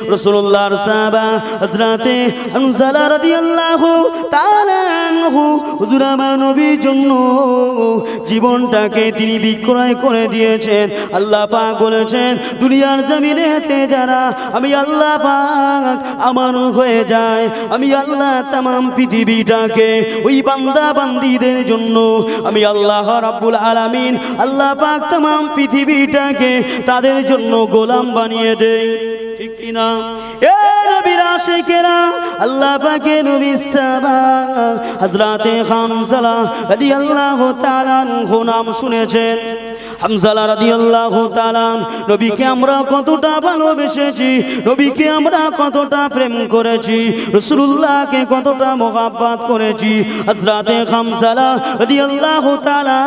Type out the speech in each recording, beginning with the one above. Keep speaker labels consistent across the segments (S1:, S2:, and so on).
S1: রাসূলুল্লাহর সাহাবা হযরতে হামজা রাদিয়াল্লাহু তাআলা আনহু হুজুর আমার নবীর জন্য জীবনটাকে তিনি বিক্রয় করে দিয়েছেন। আল্লাহ পাক বলেছেন দুনিয়ার জমিনেতে যারা আমি আল্লাহ পাক আমার হয়ে যায়, আমি আল্লাহ तमाम পৃথিবীটাকে ওই বান্দা বান্দীদের জন্য আমি আল্লাহ রাব্বুল আলামিন আল্লাহ পাক तमाम পৃথিবীটাকে তাদের জন্য গোলাম বানিয়ে দেই, ঠিক কি না? এ নবীর আশিকেরা আল্লাহ পাকের নবী সাহাবা হযরতে হামজা রাদিয়াল্লাহু তাআলা আনহু নাম শুনেছেন। হামজা রাদিয়াল্লাহু তাআলা নবীকে আমরা কতটা ভালোবেসেছি, নবীকে আমরা কতটা প্রেম করেছি, রাসূলুল্লাহকে কতটা মহব্বত করেছি। হযরতে হামজা রাদিয়াল্লাহু তাআলা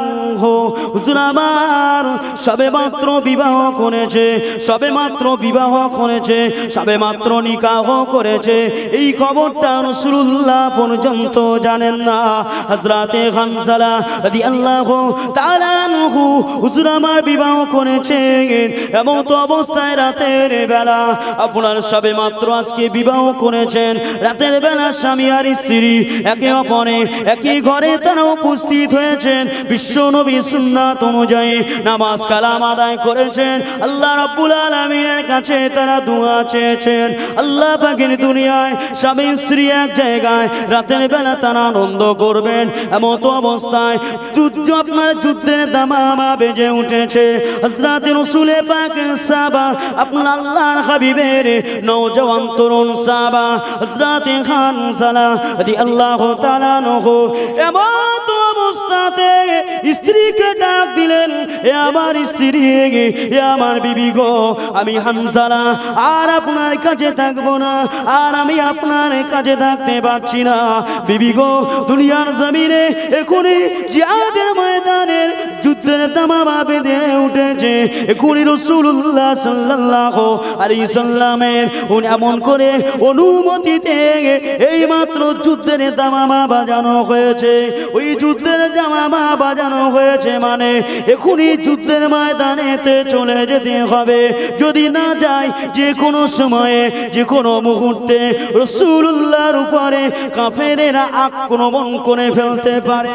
S1: হুজুর আমার সবেমাত্র বিবাহ করেছে, সবেমাত্র বিবাহ করেছে, সবেমাত্র নিকাহ করেছে, এই খবরটা রাসূলুল্লাহ পর্যন্ত জানেন না। হযরতে হামজা রাদিয়াল্লাহু তাআলা হুজুর আমার বিবাহ করেছেন, এমন তো অবস্থায় রাতের বেলা আপনার সবে মাত্র আজকে বিবাহ করেছেন, রাতের বেলা স্বামী আর স্ত্রী একে অপরে একই ঘরে তারা উপস্থিত হয়েছেন। বিশ্ব নবী সুন্নাত অনুযায়ী নামাজ কালাম আদায় করেছেন, আল্লাহ রাব্বুল আলামিনের কাছে তারা দোয়া চেয়েছেন। আল্লাহ পাকের দুনিয়ায় স্বামী স্ত্রী এক জায়গায় রাতের বেলা তারা আনন্দ করবেন, এমন তো অবস্থায় আপনার যুদ্ধের দামামা বেজে উঠেছে। হযরত রাসূল পাকের সাহাবা আপনার আল্লাহর হাবিবের নওজওয়ান তরুণ সাহাবা হযরত হামজা রাদিয়াল্লাহু তাআলা আনহু এমন তো অবস্থাতে স্ত্রীকে ডাক দিলেন, এ আমার স্ত্রী, এ আমার বিবি গো, আমি হামজা আর আপনার কাছে থাকবো না, আর আমি আপনার কাছে থাকতে পারছি না। বিবি গো, দুনিয়ার জমিনে এখনই জিহাদের ময়দানের যুদ্ধের দামামা বেঁধে উঠেছে, এখনই রাসূলুল্লাহ সাল্লাল্লাহু আলাইহি সাল্লামের এমন করে অনুমতিতে এই মাত্র যুদ্ধের দামামা বাজানো হয়েছে। ওই যুদ্ধের দামামা বাজানো হয়েছে মানে এখনই যুদ্ধের ময়দানেতে চলে যেতে হবে। যদি না যায় যে কোনো সময়ে যে কোনো মুহূর্তে রাসূলুল্লাহর উপরে কাফেরেরা আক্রমণ করে ফেলতে পারে।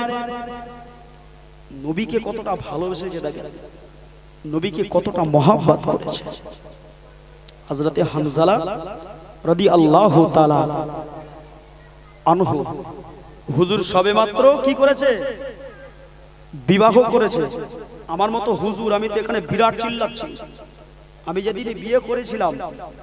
S1: নবীকে কতটা ভালোবেসেছে দেখেন, নবীকে কতটা মহব্বত করেছে। হযরতে হামজা রাদিয়াল্লাহু তাআলা আনহু হুজুর সবেমাত্র কি করেছে? বিবাহ করেছে। আমার মতো হুজুর, আমি তো এখানে বিরাট চিল্লাচ্ছি, আমি যেদিন বিয়ে করেছিলাম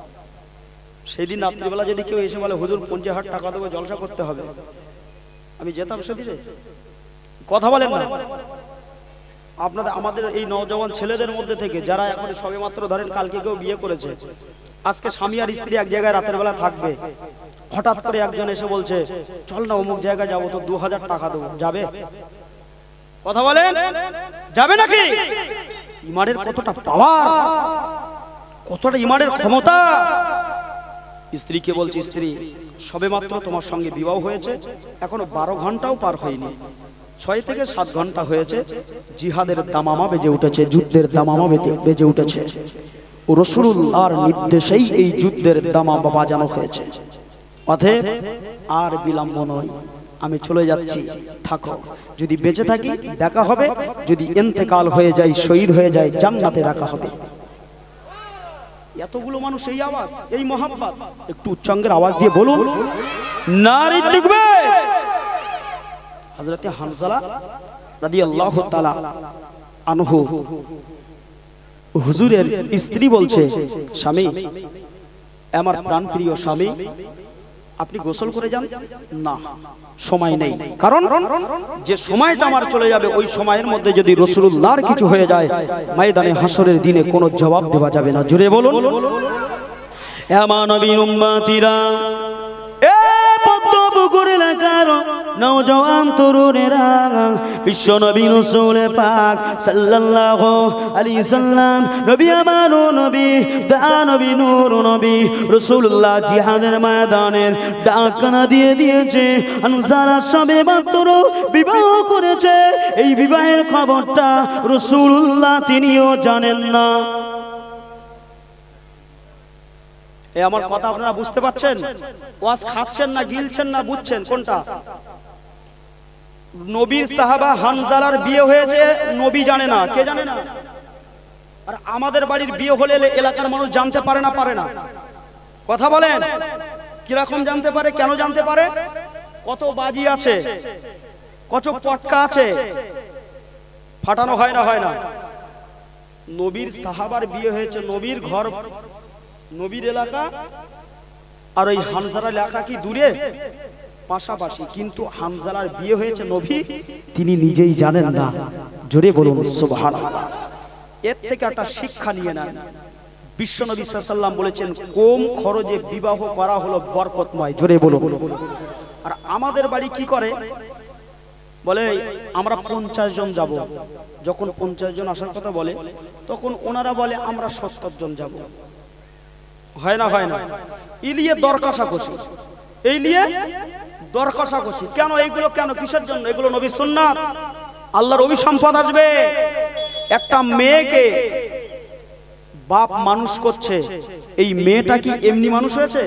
S1: সেই দিন রাত্রিবেলা যদি কেউ এসে বলে হুজুর 50,000 টাকা দেবো জলসা করতে হবে, আমি যেতাম সেদিনে। কথা বলেন না আপনাদের আমাদের এই নওজওয়ান ছেলেদের মধ্যে থেকে যারা এখন সবেমাত্র ধরেন কালকে কেউ বিয়ে করেছে, আজকে স্বামী আর স্ত্রী এক জায়গায় রাতের বেলা থাকবে, হঠাৎ করে একজন এসে বলছে চল না অমুক জায়গায় যাবো, তো 2000 টাকা দেবো, যাবে? কথা বলেন, যাবে নাকি? ইমানের কতটা পাওয়ার, কতটা ইমানের ক্ষমতা। স্ত্রীকে বলছে, স্ত্রী সবেমাত্র তোমার সঙ্গে বিবাহ হয়েছে, এখনো 12 ঘন্টাও পার হয়নি, 6 থেকে 7 ঘন্টা হয়েছে, জিহাদের দামামা বেজে উঠেছে, যুদ্ধের দামামা বেজে উঠেছে। ও রাসূলুল্লাহর নির্দেশেই এই যুদ্ধের দামামা বাজানো হয়েছে। অতএব আর বিলম্ব নয়, আমি চলে যাচ্ছি, থাকো, যদি বেঁচে থাকি দেখা হবে, যদি ইন্তেকাল হয়ে যায়, শহীদ হয়ে যায়, জান্নাতে রাখা হবে। এতগুলো মানুষ এই আওয়াজ, এই মহব্বত, একটু উচ্চাঙ্গের আওয়াজ দিয়ে বলুন নারে তাকবীর। হযরতে হামজা রাদিয়াল্লাহু তাআলা আনহু হুজুরের স্ত্রী বলছে, স্বামী, আমার প্রাণপ্রিয় স্বামী, আপনি গোসল করে যান না, সময় নেই, কারণ যে সময়টা আমার চলে যাবে ওই সময়ের মধ্যে যদি রাসূলুল্লাহর কিছু হয়ে যায় ময়দানে হাসরের দিনে কোনো জবাব দেওয়া যাবে না। জোরে বলুন এ আমার নবীর উম্মতিরা, এ পদ্মপুকুর এলাকার নওজওয়ান তরুণেরা, বিশ্ব নবী রাসূল পাক সাল্লাল্লাহু আলাইহি সাল্লাম, নবী আমার নবী, দা নবী, নূর নবী রাসূলুল্লাহ জিহাদের ময়দানের ডাকনা দিয়ে দিয়েছে। আনসারা সবে মাত্র বিবাহ করেছে, এই বিবাহের খবরটা রাসূলুল্লাহ তিনিও জানেন না। এই আমার কথা আপনারা বুঝতে পারছেন? ওয়াজ খাচ্ছেন না গিলছেন না বুঝছেন কোনটা? নবীর সাহাবা হানজালার বিয়ে হয়েছে, নবী জানে না। কে জানে না? আর আমাদের বাড়ির বিয়ে হলে এলাকার মানুষ জানতে পারে না? পারে না? কথা বলেন, কিরকম জানতে পারে? কেন জানতে পারে? কত বাজি আছে, কত পটকা আছে, ফাটানো হয় না? হয় না? নবীর সাহাবার বিয়ে হয়েছে, নবীর ঘর, নবীর এলাকা আর ওই হানজালার এলাকা কি দূরে? পাশাপাশি, কিন্তু হানজালার বিয়ে হয়েছে নবী তিনি নিজেই জানেন না। জোরে বলুন সুবহানাল্লাহ। এর থেকে একটা শিক্ষা নিয়ে নেন। বিশ্বনবী সাল্লাল্লাহু আলাইহি ওয়াসাল্লাম বলেছেন কম খরচে বিবাহ করা হলো বরকতময়। জোরে বলুন। আর আমাদের বাড়ি কি করে? বলে আমরা 50 জন যাব। যখন 50 জন আসার কথা বলে তখন ওনারা বলে আমরা 70 জন যাব। হয় না? হয় না? এই নিয়ে দর কষাকষি, এই নিয়ে দর কষাকষি। কেন এইগুলো? কেন কিসের জন্য? এগুলো নবীর সুন্নাত, আল্লাহর অভিসম্পদ আসবে। একটা মেয়েকে বাপ মানুষ করছে, এই মেয়েটা কি এমনি মানুষ হয়েছে?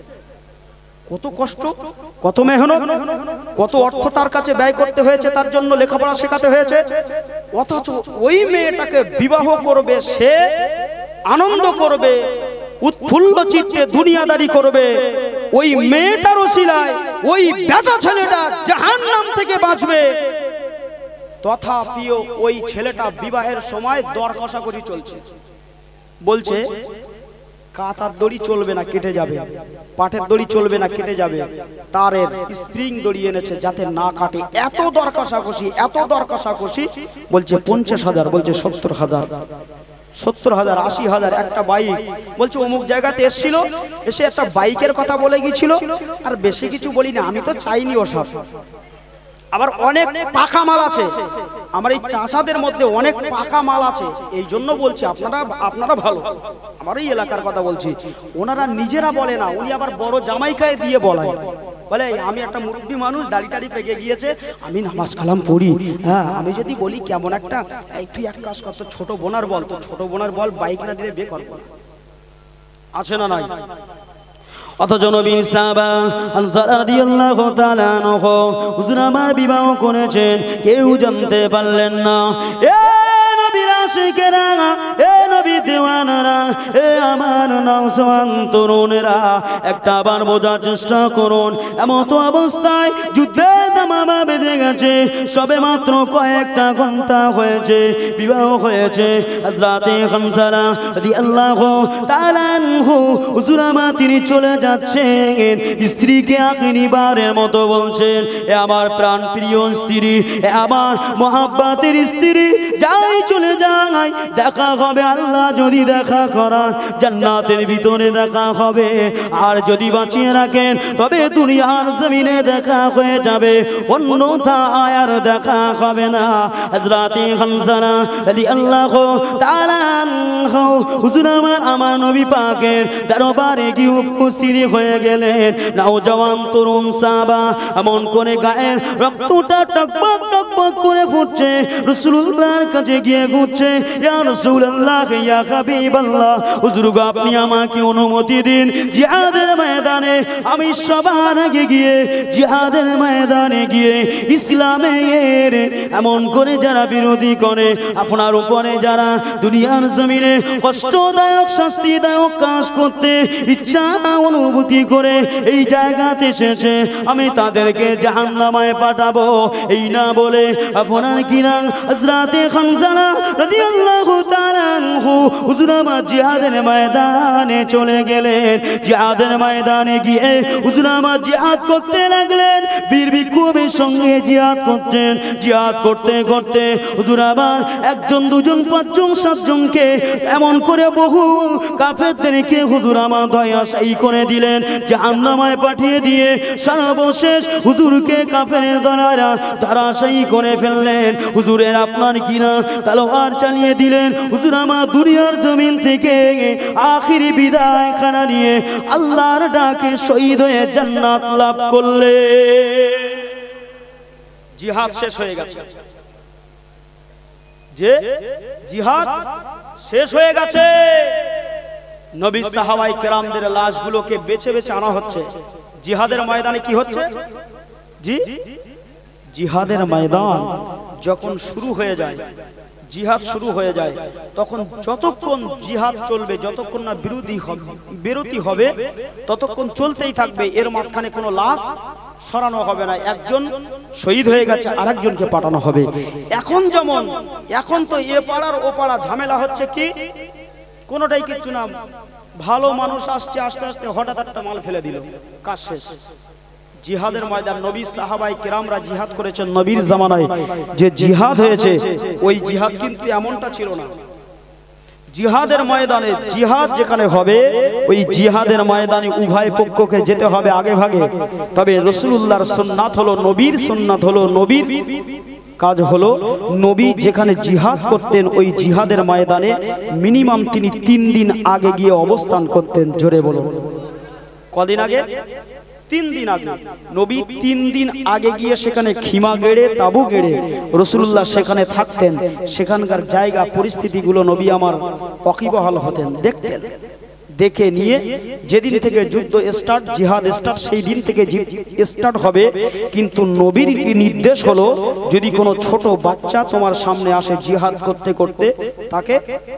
S1: কত কষ্ট, কত মেহনত, কত অর্থ তার কাছে ব্যয় করতে হয়েছে, তার জন্য লেখাপড়া শেখাতে হয়েছে। অথচ ওই মেয়েটাকে বিবাহ করবে, সে আনন্দ করবে, উৎফুল্ল চিত্তে দুনিয়াদারি করবে। ওই মেয়েটার ওসিলায় ওই বেটা ছেলেটা জাহান্নাম থেকে বাঁচবে। তথাপিও ওই ছেলেটা বিবাহের সময় দর কষাকষি চলছে। বলছে কাঁথার দড়ি চলবে না, কেটে যাবে, পাটের দড়ি চলবে না, কেটে যাবে, তারের স্প্রিং দড়ি এনেছে যাতে না কাটে। এত দর কষাকষি, এত দর কষাকষি। বলছে 50,000, বলছে 70,000, 70,000, 80,000। একটা বাইক, বলছে অমুক জায়গাতে এসেছিল, এসে একটা বাইকের কথা বলে গিয়েছিল, আর বেশি কিছু বলি না, আমি তো চাইনি ওসব। আবার অনেক পাকা মাল আছে, আমার এই চাষাদের মধ্যে অনেক পাকা মাল আছে। এই জন্য বলছি আপনারা ভালো, আমার এই এলাকার কথা বলছি। ওনারা নিজেরা বলে না, উনি আবার বড় জামাইকায় দিয়ে বলায়। বলে আমি একটা মুরব্বী মানুষ, দাড়ি টাড়ি পেকে গিয়েছে, আমি নামাজ কালাম পড়ি। হ্যাঁ, আমি যদি বলি কেমন একটা, তুই এক কাজ কর, ছোট বোনার বল, তো ছোট বোনার বল বাইক না দিলে বিয়ে করবো না। আছে না নাই? অথচ নবীর সাহাবা আনসার রাদিয়াল্লাহু তাআলা আনহু হুজুর আমার বিবাহ করেছেন, কেউ জানতে পারলেন না। এ নবীর আশিকেরা, এ নবী দেওয়ানারা, এ আমার নওজওয়ান তরুণেরা, একটা বার বোঝার চেষ্টা করুন। এমত অবস্থায় যুদ্ধের দামামা বেঁধে গেছে, সবে মাত্র কয়েকটা ঘন্টা হয়েছে, বিবাহ হয়েছে। হযরতে হামজা রাদিয়াল্লাহু তাআলা আনহু হুজুর আমার তিনি চলে যাচ্ছেন, স্ত্রীকে আখিরিবারের মতো বলছেন, এ আমার প্রাণ প্রিয় স্ত্রী, এ আমার মহাব্বতের স্ত্রী, যাই চলে যাই, দেখা হবে আল্লাহ যদি দেখা করান জান্নাতের ভিতরে দেখা হবে, আর যদি বাঁচিয়ে রাখেন তবে দুনিয়ার জমিনে দেখা হয়ে যাবে, অন্যথায় আর দেখা হবে না। হযরতে হামজা রাদিয়াল্লাহু তাআলা আনহু হুজুর আমার নবী পাকের দরবারে গিয়ে উপস্থিত হয়ে গেলেন। নওজওয়ান তরুণ সাহাবা এমন করে গায়ের রক্তটা টকবক টকবক করে ফুটছে, রাসূলুল্লাহর কাছে গিয়ে ঘুরছে, ইয়া রাসূলুল্লাহ, ইয়া হাবিবাল্লাহ, হুজুর গো আপনি আমাকে অনুমতি দিন, জিহাদের ময়দানে আমি সবার আগে গিয়ে জিহাদের ময়দানে গিয়ে ইসলামের এমন করে যারা বিরোধী করে, আপনার উপরে যারা দুনিয়ার জমিনে কষ্টদায়ক শাস্তিদায়ক কাজ করতে ইচ্ছা অনুভূতি করে এই জায়গাতে এসেছে, আমি তাদেরকে জাহান্নামে পাঠাবো। এই না বলে আপনার কিনা হযরতে হামজা রাদিয়াল্লাহু তাআলা আনহু হুজুর আমার জিহাদের ময়দানে চলে গেলেন। জিহাদের ময়দানে গিয়ে হুজুর আমার জিহাদ করতে লাগলেন, বীর বিক্রমের সঙ্গে জিহাদ করতেন। জিহাদ করতে করতে হুজুর আমার একজন, দুজন, পাঁচজন, সাতজনকে এমন করে বহু কাফেরদেরকে হুজুর আমার দয়া সেই করে দিলেন, জাহান্নামে পাঠিয়ে দিয়ে সর্বশেষ হুজুরকে কাফেরের দ্বারা ধরাশায়ী করে ফেললেন। হুজুরের আপনার কিনা তলোয়ার চালিয়ে দিলেন। হুজুর আমার দুনিয়ার জমিন থেকে আখিরি বিদায় খানা নিয়ে আল্লাহর ডাকে শহীদ হয়ে জান্নাত লাভ করলেন। জিহাদ শেষ হয়ে গেছে, যে জিহাদ শেষ হয়ে গেছে। নবী সাহাবাই কেরামদের লাশগুলোকে বেছে বেছে আনা হচ্ছে। জিহাদের ময়দানে কি হচ্ছে? জি, জিহাদের ময়দান যখন শুরু হয়ে যায়, জিহাদ শুরু হয়ে যায়, তখন যতক্ষণ জিহাদ চলবে, যতক্ষণ না বিরতি হবে ততক্ষণ চলতেই থাকবে। এর মাঝখানে কোনো লাশ সরানো হবে না। একজন শহীদ হয়ে গেছে, আরেকজনকে পাঠানো হবে। এখন যেমন এখন তো এ পাড়ার ও পাড়া ঝামেলা হচ্ছে, কি কোনোটাই কিচ্ছু না। ভালো মানুষ আসছে, আস্তে আস্তে হঠাৎ একটা মাল ফেলে দিল, কাজ শেষ। জিহাদের ময়দান, নবী সাহাবাই কেরামরা জিহাদ করেছেন নবীর জামানায়, যে জিহাদ হয়েছে ওই জিহাদ কিন্তু এমনটা ছিল না। জিহাদের ময়দানে, জিহাদ যেখানে হবে ওই জিহাদের ময়দানে উভয় পক্ষকে যেতে হবে আগে ভাগে। তবে রাসূলুল্লাহর সুন্নাত হলো, নবীর সুন্নাত হলো, নবীর কাজ হলো, নবী যেখানে জিহাদ করতেন ওই জিহাদের ময়দানে মিনিমাম তিনি 3 দিন আগে গিয়ে অবস্থান করতেন। জোরে বলুন, কদিন আগে? 3 দিন আগে। নবী 3 দিন আগে গিয়ে সেখানে খিমা গেড়ে, তাবু গেড়ে রাসূলুল্লাহ সেখানে থাকতেন। সেখানকার জায়গা পরিস্থিতিগুলো নবী আমার ওয়াকিবহাল হতেন, দেখতেন। দেখে নিয়ে যেদিন থেকে যুদ্ধ স্টার্ট, জিহাদ স্টার্ট, সেই দিন থেকে স্টার্ট হবে। কিন্তু নবীর নির্দেশ হলো, যদি কোনো ছোট বাচ্চা তোমার সামনে আসে জিহাদ করতে করতে, তাকে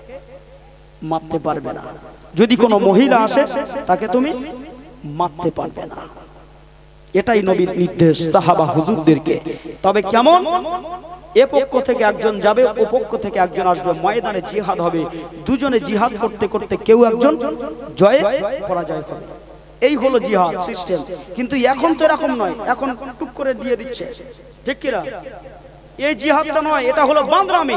S1: মারতে পারবে না। যদি কোনো মহিলা আসে তাকে তুমি মারতে পারবে না। এটাই নবীর নির্দেশ সাহাবা হুজুরদেরকে। তবে কেমন? এ পক্ষ থেকে একজন যাবে, ও পক্ষ থেকে একজন আসবে, ময়দানে জিহাদ হবে। দুজনে জিহাদ করতে করতে কেউ একজন জয় পরাজয় হবে। এই হলো জিহাদ সিস্টেম। কিন্তু এখন তো এরকম নয়, এখন টুক করে দিয়ে দিচ্ছে, ঠিক কিনা? এই জিহাদটা নয়, এটা হলো বাঁদরামি।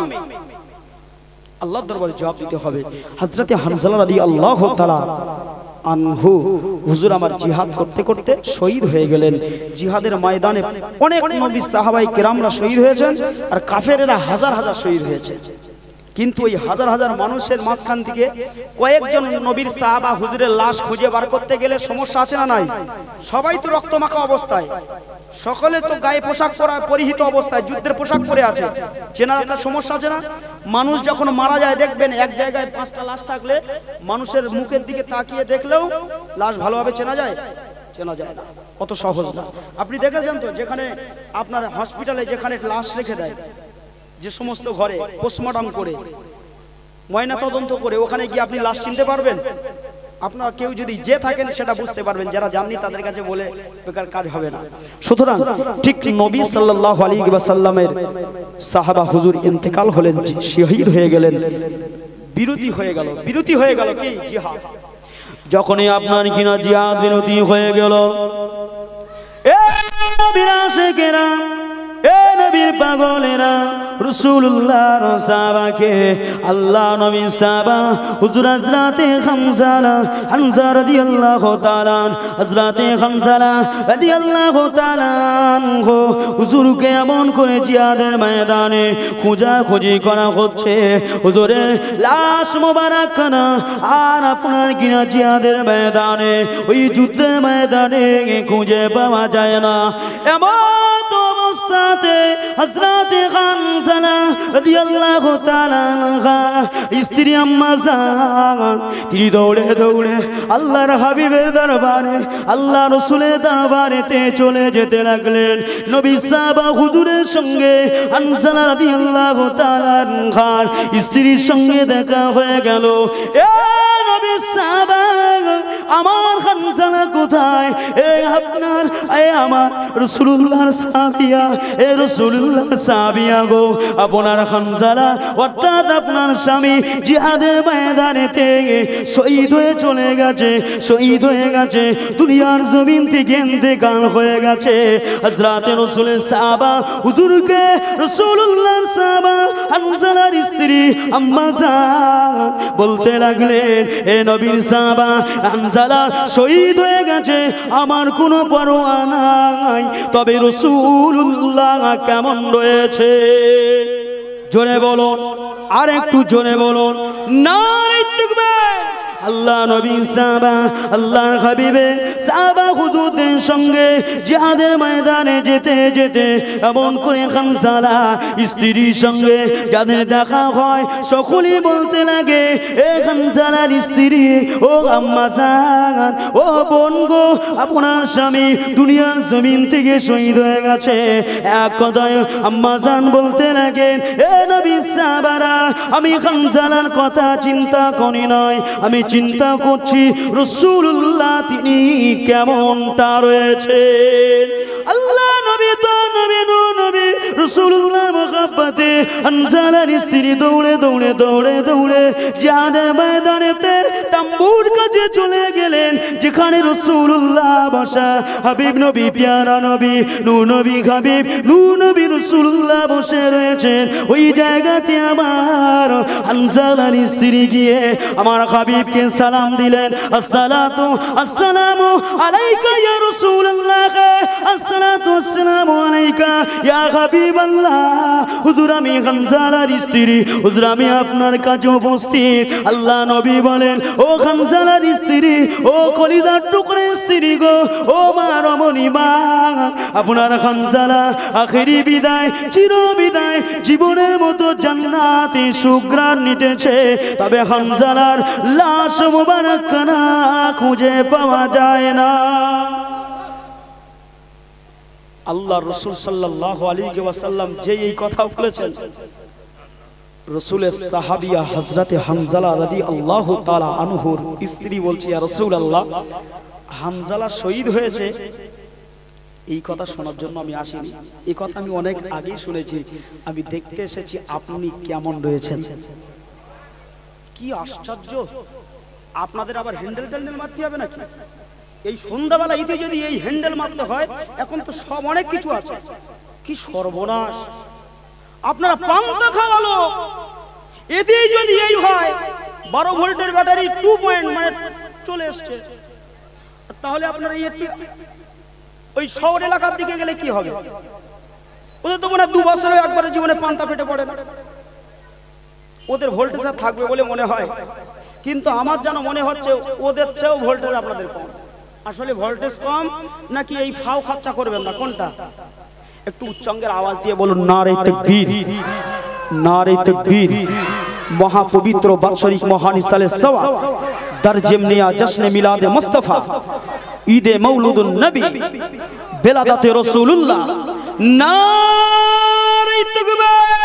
S1: আল্লাহর দরবারে জবাব দিতে হবে। হযরতে হানজালা রাদিয়াল্লাহু তাআলা আনহু হুজুর আমার জিহাদ করতে করতে শহীদ হয়ে গেলেন। জিহাদের ময়দানে অনেক নবী সাহাবাই কেরামরা শহীদ হয়েছেন, আর কাফেরেরা হাজার হাজার শহীদ হয়েছে। কিন্তু ওই হাজার হাজার মানুষের মাঝখান থেকে কয়েকজন নবীর সাহাবা হুজুরের লাশ খুঁজে বার করতে গেলে সমস্যা আছে না নাই? সবাই তো রক্তমাখা অবস্থায়, সকলে তো গায়ে পোশাক পরা, পরিহিত অবস্থায় যুদ্ধের পোশাক পরে আছে। চেনার একটা সমস্যা আছে না? মানুষ যখন মারা যায় দেখবেন, এক জায়গায় 5টা লাশ থাকলে মানুষের মুখের দিকে তাকিয়ে দেখলেও লাশ ভালোভাবে চেনা যায়? চেনা যায় না, অত সহজ না। আপনি দেখেছেন তো, যেখানে আপনার হসপিটালে যেখানে লাশ রেখে দেয়, যে সমস্ত ঘরে পোস্টমর্টম করে, ময়না তদন্ত করে, ওখানে গিয়ে আপনি লাশ চিনতে পারবেন? আপনারা কেউ যদি যে থাকেন সেটা বুঝতে পারবেন, যারা জাননি তাদের কাছে বলে বেকার কাজ হবে না। সুতরাং ঠিক নবী সাল্লাল্লাহু আলাইহি ওয়াসাল্লামের সাহাবা হুজুর ইন্তেকাল হলেন, শহীদ হয়ে গেলেন, বিরতি হয়ে গেল। বিরতি হয়ে গেল কি? জিহাদ। যখনই আপনার কিনা জিহাদ বিরতি হয়ে গেল, এ নবীর আশিকেরা, এ নবীর পাগলেরা, রাসূলুল্লাহর সাহাবাকে, আল্লাহ নবী সাহাবা হুজুর হযরতে হামজা রাদিয়াল্লাহু তাআলা, হযরতে হামজা রাদিয়াল্লাহু তাআলা আনহু হুজুরকে এমন করে জিহাদের ময়দানে খোঁজাখুঁজি করা হচ্ছে। হুজুরের লাশ মোবারক খানা আর আপনার কিনা জিহাদের ময়দানে, ওই যুদ্ধের ময়দানে খুঁজে পাওয়া যায় না। এমন অবস্থাতে হযরতে হামজা রাদিয়াল্লাহু তাআলা আনহা স্ত্রী আম্মা জান, তিনি দৌড়ে দৌড়ে আল্লাহর হাবিবের দরবারে, আল্লাহ রাসূলের দরবারেতে চলে যেতে লাগলেন। নবী সাহাবা হুজুরের সঙ্গে হামজা রাদিয়াল্লাহু তাআলা আনহার স্ত্রীর সঙ্গে দেখা হয়ে গেল। এ নবী সাহাবা, আমার হামজা কোথায়? এ আপনার, এ আমার রাসূলুল্লাহর সাহাবিয়া, এ রাসূলুল্লাহর সাহাবিয়া গো, আপনার হামজা অর্থাৎ আপনার স্বামী জিহাদের ময়দানেতে শহীদ হয়ে চলে গেছে, শহীদ হয়ে গেছে, দুনিয়ার জমিন থেকে ইন্তেকাল হয়ে গেছে। হযরতে রাসূলের সাহাবা হুজুরকে, রাসূলুল্লাহর সাহাবা হামজার স্ত্রী আম্মা জান বলতে লাগলেন, এ নবীর সাহাবা হামজা শহীদ হয়ে গেছে, আমার কোনো পরোয়া নাই, তবে রাসূলুল্লাহ কেমন রয়েছে? জোরে বলুন, আর একটু জোরে বলুন, নারে তাকবীর। আল্লাহ নবী সাহাবা আল্লাহর হাবিবে সাহাবা হুজুরদের সঙ্গে জিহাদের ময়দানে যেতে যেতে এমন করে খানসালা স্ত্রীর সঙ্গে যাদের দেখা হয় সকলেই বলতে লাগে, এ খানসালার স্ত্রী, ও আম্মা জান, ও বোন গো, আপনার স্বামী দুনিয়ার জমিন থেকে শহীদ হয়ে গেছে। এক কথায় আম্মা জান বলতে লাগেন, এ নবী সাহাবারা, আমি খানসালার কথা চিন্তা করি নাই, আমি চিন্তা করছি রাসূলুল্লাহ তিনি কেমনটা রয়েছে। আল্লাহ নবী তো নবী নবী রাসূলুল্লাহ মহব্বতে খানসালার স্ত্রী দৌড়ে দৌড়ে দৌড়ে দৌড়ে জিহাদের ময়দানেতে তাম্বুর কাছে চলে গেলেন, যেখানে রাসূলুল্লাহ বসা, হাবিব নবী প্যারা নবী নূর নবী হাবিব নূর নবী রাসূলুল্লাহ বসে রয়েছেন। ওই জায়গাতে আমার খানসালার স্ত্রী গিয়ে আমার হাবিবকে সালাম দিলেন, আসসালাতু আসসালামু আলাইকা ইয়া রাসূলুল্লাহ, আসসালাতু আসসালামু আলাইকা ইয়া হাবিবাল্লাহ। হুজুর আমি খানসালার স্ত্রী, হুজুর আমি আপনার কাছে উপস্থিত। আল্লাহ নবী বলেন, ও খানসালার স্ত্রী, ও কলিজার টুকরে স্ত্রী গো, ও মা রমণী মা, আপনার খানসালা আখেরি বিদায়, চির বিদায়, জীবনের মতো জান্নাতে সুঘ্রাণ নিতেছে, তবে খানসালার লাশ মুবারক কানা খুঁজে পাওয়া যায় না। আল্লাহ রাসূল সাল্লাল্লাহু আলাইহি ওয়াসাল্লাম যে এই কথা বলেছেন, রাসূলের সাহাবিয়া হযরতে হামজালা রাদিয়াল্লাহু তাআলা আনহুর স্ত্রী বলছে, ইয়া রাসূলুল্লাহ, হামজালা শহীদ হয়েছে, এই কথা শোনার জন্য আমি আসিনি, এই কথা আমি অনেক আগেই শুনেছি, আমি দেখতে এসেছি আপনি কেমন রয়েছেন। কি আশ্চর্য! আপনাদের আবার হ্যান্ডেল ট্যান্ডেল মারতে হবে নাকি? এই সন্ধ্যাবেলা ইতি যদি এই হ্যান্ডেল মারতে হয়, এখন তো সব অনেক কিছু আছে। কি সর্বনাশ! আপনারা পান্তা খাওয়ালো, এতে যদি এই হয় 12 ভোল্টের ব্যাটারি 2 পয়েন্ট মানে চলে এসছে, তাহলে আপনারা ওই শহর এলাকার দিকে গেলে কি হবে? ওদের তো মনে হয় 2 বছরে একবারে জীবনে পান্তা ফেটে পড়ে না, ওদের ভোল্টেজ আর থাকবে বলে মনে হয়, কিন্তু আমার যেন মনে হচ্ছে ওদের চেয়েও ভোল্টেজ আপনাদের কম। আসলে ভোল্টেজ কম নাকি এই ফাও খরচা করবেন না, কোনটা? একটু উচ্চাঙ্গের আওয়াজ দিয়ে বলুন, নারে তাকবীর, নারে তাকবীর। মহাপবিত্র বাৎসরিক মহানিসালে সওয়া দরজেমনিয়া জশ্নে মিলাদে মুস্তাফা ঈদে মৌলুদুন নবী বেলাদাতে রাসূলুল্লাহ, নারে তাকবীর।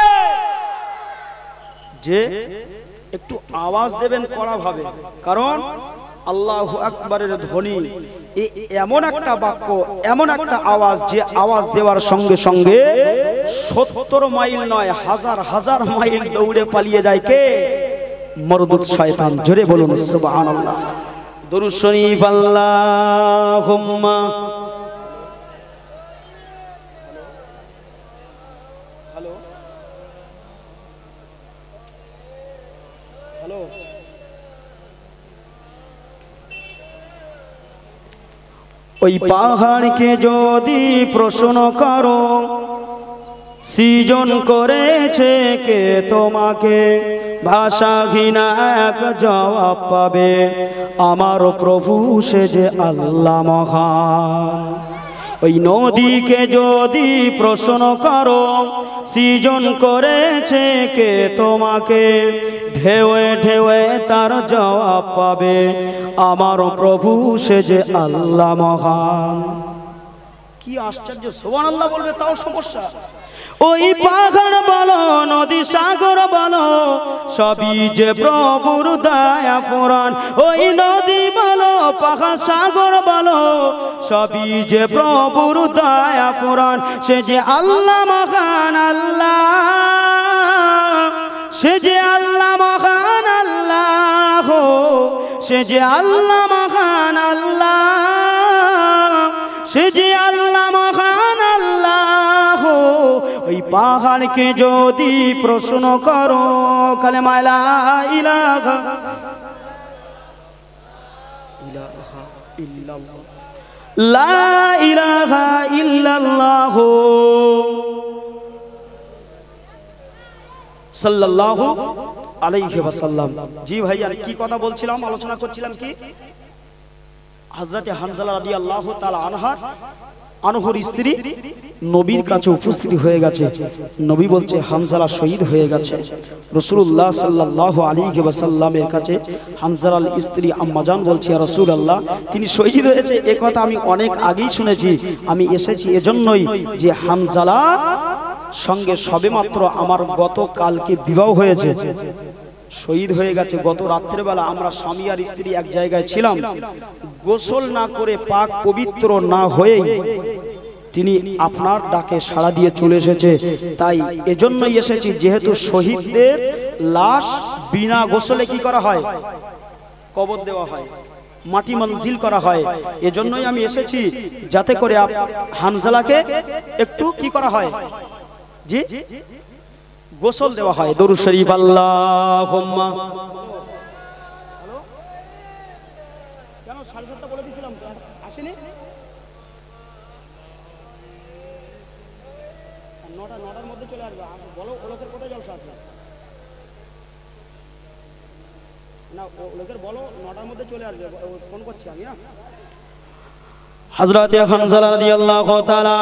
S1: যে একটু আওয়াজ দেবেন কড়া ভাবে, কারণ আল্লাহু আকবারের ধ্বনি এমন একটা বাক্য, এমন একটা আওয়াজ, যে আওয়াজ দেওয়ার সঙ্গে সঙ্গে 70 মাইল নয়, হাজার হাজার মাইল দৌড়ে পালিয়ে যায় কে? মরদুদ শয়তান। জোরে বলুন সুবহানাল্লাহ। দরুদ শরীফ আল্লাহুম্মা। হ্যালো হ্যালো, ওই পাহাড়কে যদি প্রশ্ন করো, সৃজন করেছে কে তোমাকে, ভাষাহীন এক জবাব পাবে, আমার প্রভু সে যে আল্লাহ মহান। ওই নদীকে যদি প্রশ্ন করো, সৃজন করেছে কে তোমাকে, ঢেউয়ে ঢেউয়ে তার জবাব পাবে, আমার প্রভু সে যে আল্লাহ মহান। কি আশ্চর্য! সুবহানাল্লাহ বলবে তাও সমস্যা। ওই পাহাড় বলো, নদী সাগর বলো, সবই যে প্রভুর দয়া কোরআন। ওই নদী বলো, পাহাড় সাগর বলো, সবই যে প্রভুর দয়া কোরআন। সে যে আল্লাহ মহান আল্লাহ, সে যে আল্লাহ মহান আল্লাহ, সে যে আল্লাহ মহান আল্লাহ, সে যে আল্লাহ মহান আল্লাহ। ওই পাহাড়কে যদি প্রশ্ন করো, কালেমা লা ইলাহা ইল্লাল্লাহ, লা ইলাহা ইল্লাল্লাহ সাল্লাল্লাহু আলাইহি ওয়াসাল্লাম। জি ভাই, আর কি কথা বলছিলাম, আলোচনা করছিলাম কি, হযরত হানজালা রাদিয়াল্লাহু তাআলা আনহুর স্ত্রী নবীর কাছে উপস্থিত হয়ে গেছে। নবী বলছে হানজালা শহীদ হয়ে গেছে। রাসূলুল্লাহ সাল্লাল্লাহু আলাইহি ওয়াসাল্লামের কাছে হানজালার স্ত্রী আম্মাজান বলছে, ইয়া রাসূলুল্লাহ, তিনি শহীদ হয়েছে। এই কথা আমি অনেক আগেই শুনেছি। আমি এসেছি এজন্যই যে হানজালা সঙ্গে সবেমাত্র আমার গতকালকে বিবাহ হয়েছে, শহীদ হয়ে গেছে। গত রাত্রেবেলা আমরা স্বামী আর স্ত্রী এক জায়গায় ছিলাম, গোসল না করে পাক পবিত্র না হয়ে তিনি আপনার ডাকে সাড়া দিয়ে চলে এসেছে। তাই এজন্যই এসেছি, যেহেতু শহীদদের লাশ বিনা গোসলে কি করা হয়, কবর দেওয়া হয়, মাটি মঞ্জিল করা হয়। এজন্যই আমি এসেছি যাতে করে হানজালাকে একটু কি করা হয়, জি গোসল দেওয়া হয়। দরুদ শরীফ আল্লাহুম্মা। কেন 7:30 বলে দিয়েছিলাম তো, আসেনি? 9টার মধ্যে চলে আসবে। বলো ওলোকের কোথায় জলসা আছে না, ওলোকের বলো 9টার মধ্যে চলে আসবে, ফোন করছি আমি না। হযরত হানজালা রাদিয়াল্লাহু তাআলা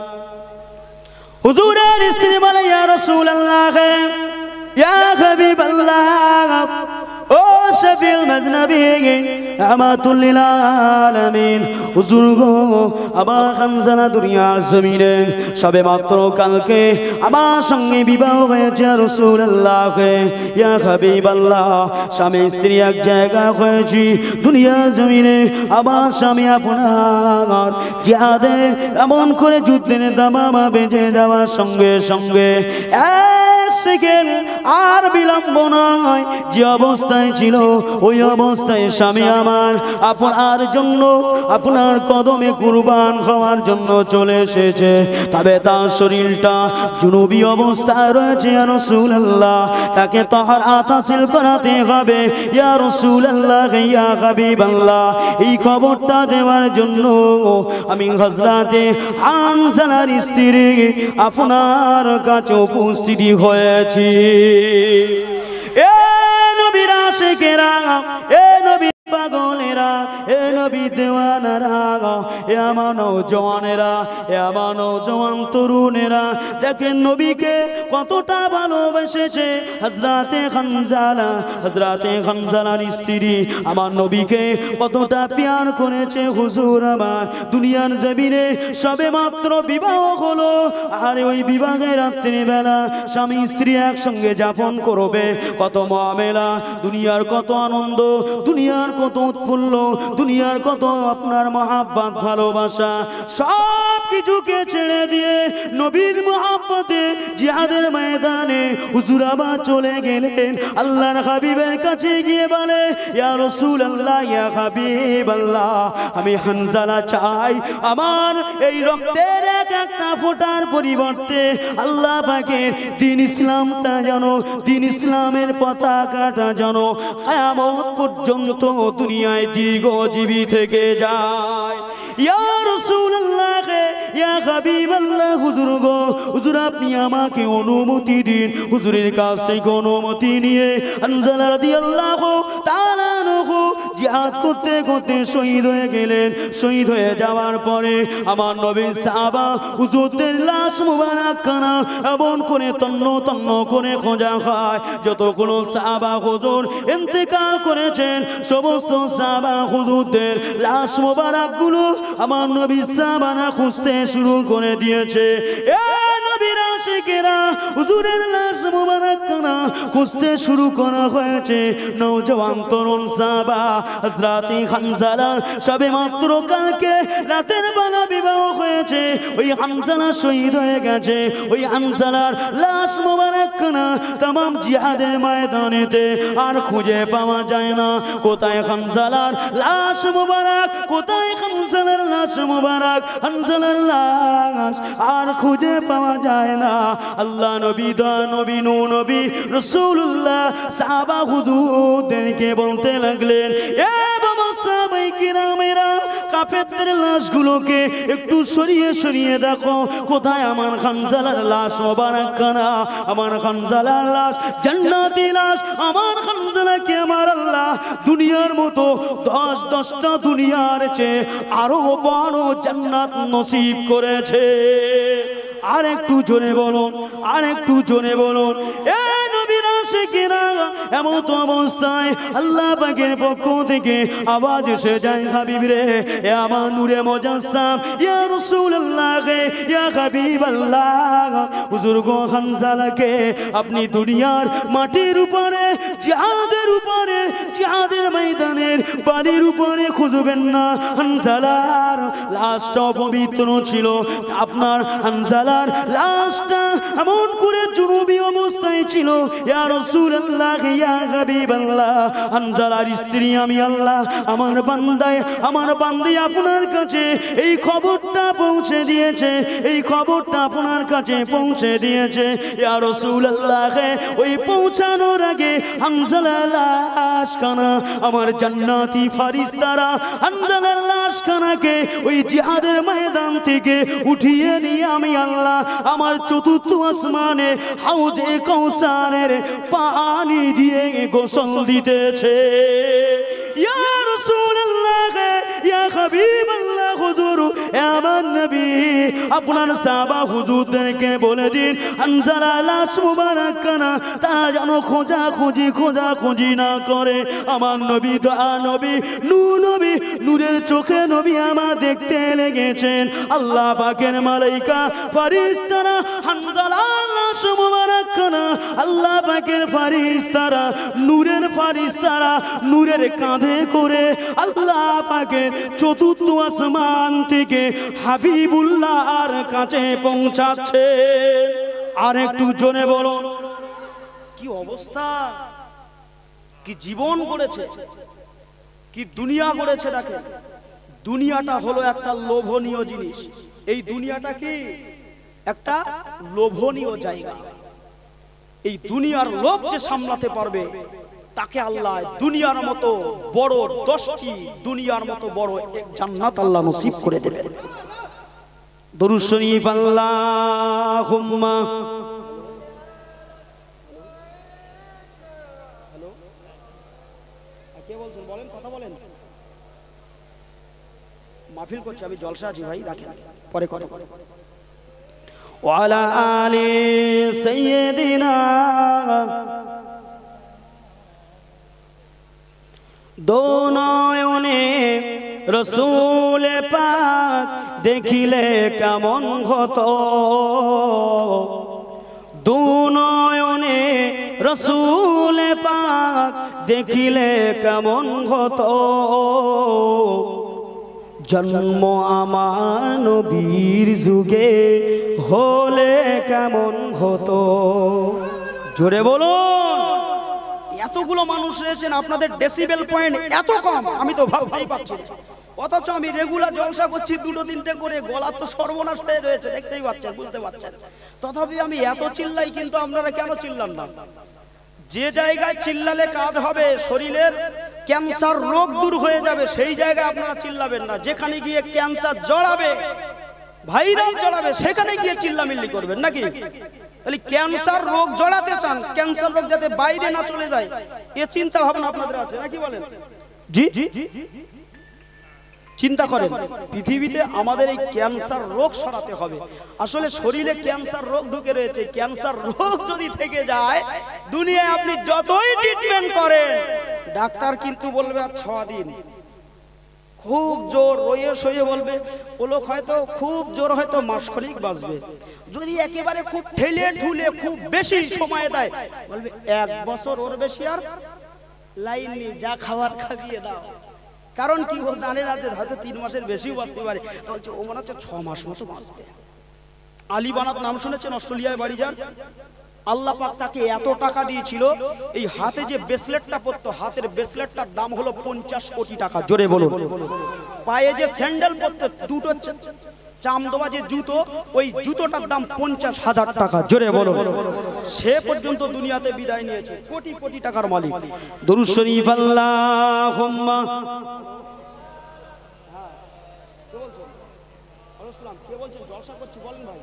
S1: হুজুরের স্ত্রী বলে, ইয়া রাসূলুল্লাহ, ইয়া হাবিবাল্লাহ, ও শফিউল মুযনিবিন, রাহমাতুল লিল আলামিন, হুজুর গো, আমার হানজালা দুনিয়ার জমিনে সবেমাত্র কালকে আমার সঙ্গে বিবাহ হয়েছে। রাসূলুল্লাহ, ইয়া হাবিবাল্লাহ, স্বামী স্ত্রী এক জায়গা হয়েছি দুনিয়ার জমিনে। আমার স্বামী আপনার জিহাদে এমন করে যুদ্ধের দামামা বেজে যাওয়ার সঙ্গে সঙ্গে এক সেকেন্ড আর বিলম্ব নয়, যে অবস্থায় ছিল ওই অবস্থায় স্বামী আমার আপনার জন্য, আপনার কদমে কুরবান হওয়ার জন্য চলে এসেছে। তবে তার শরীরটা জুনুবি অবস্থায় রয়েছে। ইয়া রাসূলুল্লাহ, তাকে তাহারাত হাসিল করাতে হবে। ইয়া রাসূলুল্লাহ, ইয়া হাবিবাল্লাহ, এই খবরটা দেওয়ার জন্য আমি হযরতে হানজালার স্ত্রী আপনার কাছে উপস্থিত হয়েছি। এ নবীর আশিকেরা, এ নবী পাগলেরা, এ নবী দেওয়ানারা, এ আমার নওজওয়ানেরা, এ আমার নওজওয়ান তরুণেরা, দেখেন নবীকে কতটা ভালোবেসেছে হযরতে হানজালা। হযরতে হানজালার স্ত্রী আমার নবীকে কতটা প্যার করেছে। হুজুর আমার দুনিয়ার জমিনে সবেমাত্র বিবাহ হলো, আর ওই বিবাহের রাত্রিবেলা স্বামী স্ত্রী একসঙ্গে যাপন করবে। কত মামেলা, দুনিয়ার কত আনন্দ, দুনিয়ার কত উৎফুল্ল, দুনিয়ার কত আপনার মহাব্বত ভালোবাসা, সব কিছুকে ছেড়ে দিয়ে নবীর মহাব্বতে জিহাদের ময়দানে হুজুর আবার চলে গেলেন। আল্লাহর হাবিবের কাছে গিয়ে বলে, ইয়া রাসূলুল্লাহ, ইয়া হাবিবাল্লাহ, আমি হানজালা চাই আমার এই রক্তের এক একটা ফোঁটার পরিবর্তে আল্লাহ পাকের দ্বীন ইসলামটা যেন, দ্বীন ইসলামের পতাকাটা যেন কিয়ামত পর্যন্ত দুনিয়ায় দীর্ঘজীবী থেকে যায়। ইয়া রাসূলুল্লাহ, ইয়া হাবিবাল্লাহ, হুজুর গো, হুজুর আপনি আমাকে অনুমতি দিন। হুজুরের কাছ থেকে অনুমতি নিয়ে হানজালা রাদিয়াল্লাহু তাআলা আনহু জিহাদ করতে করতে শহীদ হয়ে গেলেন। শহীদ হয়ে যাওয়ার পরে আমার নবীর সাহাবা হুজুরদের লাশ মুবারক খানা এমন করে তন্ন তন্ন করে খোঁজা হয়। যতগুলো সাহাবা হুজুর ইন্তেকাল করেছেন সমস্ত সাহাবা হুজুরদের লাশ মুবারক গুলো আমার নবী সাহাবারা খুঁজতে শুরু করে দিয়েছে। এ নবীর আশিকেরা, হুজুরের লাশ মুবারক খানা খুঁজতে শুরু করা হয়েছে। নওজওয়ান তরুণ সাহাবা হযরতে হানজালা সবেমাত্র কালকে রাতের বেলা বিবাহ হয়েছে। ওই হানজালা শহীদ হয়ে গেছে। ওই হানজালার লাশ মুবারক খানা तमाम জিহাদের ময়দানেতে আর খুঁজে পাওয়া যায় না। কোথায় হানজালার লাশ মুবারক, কোথায় হানজালার লাশ মুবারক, হানজালার লাশ আর খুঁজে পাওয়া যায় না। আল্লাহ নবী, নবী নবী রাসূলুল্লাহ সাহাবা হুজুরদেরকে বলতে লাগলেন, এ বাবা সাহাবায়ে কিরামেরা, কাফেরদের লাশগুলোকে একটু সরিয়ে সরিয়ে দেখো কোথায় আমার হানজালার লাশ মোবারকখানা, আমার হানজালার লাশ জান্নাতি লাশ। আমার হানজালাকে আমার আল্লাহ দুনিয়ার মতো 10টা দুনিয়ার চেয়ে আরো বড় জান্নাত নসিব করেছে। আর একটু জোরে বলুন, আর একটু জোরে বলুন। এ নবীর আশিকেরা, এমত অবস্থায় আল্লাহ পাকের পক্ষ থেকে আওয়াজ এসে যায়, হাবিব রে, এ আমার নূরে মুজাসসাম, ইয়া রাসূলুল্লাহ, ইয়া হাবিবাল্লাহ, হুজুর গো হানজালাকে আপনি দুনিয়ার মাটির উপরে, জিহাদের উপরে, জিহাদের ময়দানের বাড়ির উপরে খুঁজবেন না। হানজালার লাশটা পবিত্র ছিল, আপনার হানজালার লাশটা এমন করে জুনুবি অবস্থায় ছিল। ইয়া রাসূলুল্লাহ, ইয়া হাবিবাল্লাহ, হানজালার স্ত্রী আমি আল্লাহ আমার বান্দাই আপনার কাছে এই খবরটা পৌঁছে দিয়েছে, এই খবরটা আপনার কাছে পৌঁছে দিয়েছে। ইয়া রাসূলুল্লাহ, ওই পৌঁছানোর আগে হানজালার লাশখানা আমার জান্নাতি ফেরেশতারা হানজালার লাশখানাকে ওই জিহাদের ময়দান থেকে উঠিয়ে নিয়ে আমি আল্লাহ আমার চতুর্থ আসমানে হাউজে কাউসারের পানি দিয়ে গোসল দিতেছে। ইয়া রাসূলুল্লাহ, ইয়া হাবিবাল্লাহ, হুজুর, আমার নবী আপনার সাহাবা হুজুরদেরকে বলে দিন হানজালার লাশ মুবারকখানা তারা যেন খোঁজাখুঁজি না করে। আমার নবী দোয়া নবী নবী নূরের চোখে নবী আমার দেখতে লেগেছেন। আল্লাহ পাকের মালাইকা ফেরেশতারা হানজালার লাশ মুবারকখানা, আল্লাহ পাকের ফেরেশতারা, নূরের ফেরেশতারা নূরের কাঁধে করে আল্লাহ পাকের চতুর্থ আসমান থেকে হাবিবুল্লাহর কাছে পৌঁছাচ্ছে। আর একটু জোরে বলুন, কি অবস্থা, কি জীবন গড়েছে, কি দুনিয়া গড়েছে। দেখেন, দুনিয়াটা হলো একটা লোভনীয় জিনিস। এই দুনিয়াটা কি একটা লোভনীয় জায়গা। এই দুনিয়ার লোভ যে সামলাতে পারবে তাকে আল্লাহ দুনিয়ার মতো বড় 10টি দুনিয়ার মতো বড় জান্নাত আল্লাহ নসিব করে দেবেন। দরুদ শরীফ আল্লাহুম্মা। হ্যালো, কে বলছেন? বলেন, কথা বলেন। মাহফিল করছি, আমি জলসা আছি ভাই, রাখেন, পরে কথা বলেন। ওয়ালা আলি সাইয়্যিদিনা, দো নয়নে রসূল পাক দেখিলে কেমন হতো, দু নয়নে রসূল পাক দেখিলে কেমন হতো, জন্ম আমার নবীর যুগে হলে কেমন হতো। জোরে বলুন। এতগুলো মানুষ রয়েছেন, আপনাদের ডেসিবেল পয়েন্ট এত কম, আমি তো ভাবতেই পারছি না। অথচ আমি রেগুলার জলসা করছি 2-3টে করে, গলা তো সর্বনাশ হয়ে রয়েছে, দেখতেই পাচ্ছেন, বুঝতে পারছেন। তথাপি আমি এত চিল্লাই, কিন্তু আপনারা কেন চিল্লান না? যে জায়গায় চিল্লালে কাজ হবে, শরীরের ক্যান্সার রোগ দূর হয়ে যাবে, সেই জায়গায় আপনারা চিল্লাবেন না। যেখানে গিয়ে ক্যান্সার জড়াবে, ভাইরাস জড়াবে, সেখানে গিয়ে চিল্লামিল্লি করবেন নাকি? তাহলে ক্যান্সার রোগ জড়াতে চান, ক্যান্সার রোগ যাতে বাইরে না চলে যায়, এ চিন্তা ভাবনা আপনাদের আছে নাকি? বলেন জি, চিন্তা করেন। পৃথিবীতে আমাদের এই ক্যান্সার রোগ সরাতে হবে। আসলে শরীরে ক্যান্সার রোগ ঢুকে রয়েছে, ক্যান্সার রোগ যদি থেকে যায়, দুনিয়ায় আপনি যতই ট্রিটমেন্ট করেন, ডাক্তার কিন্তু বলবে আর 6 দিন, খুব জোর রয়ে সয়ে বলবে। ও লোক হয়তো খুব জোর হয়তো মাসখানেক বাঁচবে। যদি একেবারে খুব ঠেলে ঠুলে খুব বেশি সময় দেয়, বলবে 1 বছর, ওর বেশি আর লাইন নেই, যা খাবার খাইয়ে দাও। কারণ কি, ও জানে না যে হয়তো 3 মাসের বেশিও বাঁচতে পারে, তো ও মনে হচ্ছে 6 মাস মতো বাঁচবে। আলী বানাত নাম শুনেছেন? অস্ট্রেলিয়ায় বাড়ি যান। আল্লাহ পাক তাকে এত টাকা দিয়েছিল, এই হাতে যে ব্রেসলেটটা পরতো, হাতের ব্রেসলেটটার দাম হলো 50 কোটি টাকা। জোরে বলুন। পায়ে যে স্যান্ডেল পরতো, দুটো চামদোয়া যে জুতো, ওই জুতোটার দাম 50,000 টাকা। জোরে বলুন। সে পর্যন্ত দুনিয়াতে বিদায় নিয়েছে, কোটি কোটি টাকার মালিক। দরুদ শরীফ আল্লাহুম্মা। কে বলছেন জলসা করছি বলেন ভাই।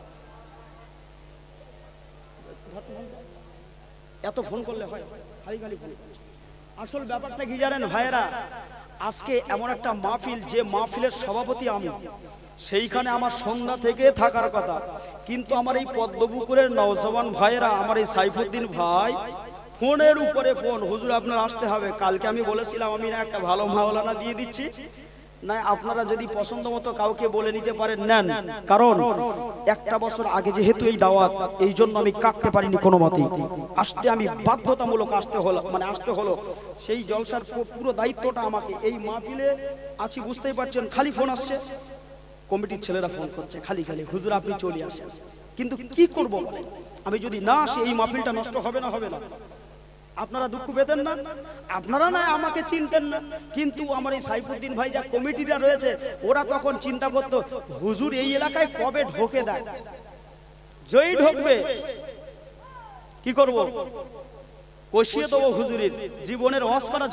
S1: এত ফোন করলে হয়? খালি খালি ফোন। আসল ব্যাপারটা কি জানেন ভাইয়েরা, আজকে এমন একটা মাহফিল, যে মাহফিলের সভাপতি আমি, সেইখানে আমার সন্ধ্যা থেকে থাকার কথা, কিন্তু আমার এই পদ্মপুকুরের নওজওয়ান ভাইয়েরা, আমার এই সাইফুদ্দিন ভাই ফোনের উপরে ফোন, হুজুর আপনার আসতে হবে। কালকে আমি বলেছিলাম আমি না একটা ভালো মাওলানা দিয়ে দিচ্ছি, না আপনারা যদি পছন্দ মতো কাউকে বলে নিতে পারেন নেন, কারণ একটা বছর আগে যেহেতু এই দাওয়াত, এই জন্য আমি কাটতে পারিনি কোনো মতেই, আসতে আমি বাধ্যতামূলক আসতে হলো। সেই জলসার পুরো দায়িত্বটা আমাকে, এই মাহফিলে আছি বুঝতেই পারছেন, খালি ফোন আসছে, কমিটির ছেলেরা ফোন করছে খালি খালি, হুজুর আপনি চলে আসেন। কিন্তু কি করব বলেন, আমি যদি না আসি এই মাহফিলটা নষ্ট হবে না? হবে না? আপনারা দুঃখ পেতেন না? আপনারা না আমাকে চিনতেন না, কিন্তু আমার এই সাইফুদ্দিন ভাই যা কমিটিরা রয়েছে, ওরা তখন চিন্তা করতো হুজুর এই এলাকায় কবে ঢোকে দেয়, যেই ঢোকবে কি করব, কষিয়ে দেবো হুজুরের জীবনের অস্করা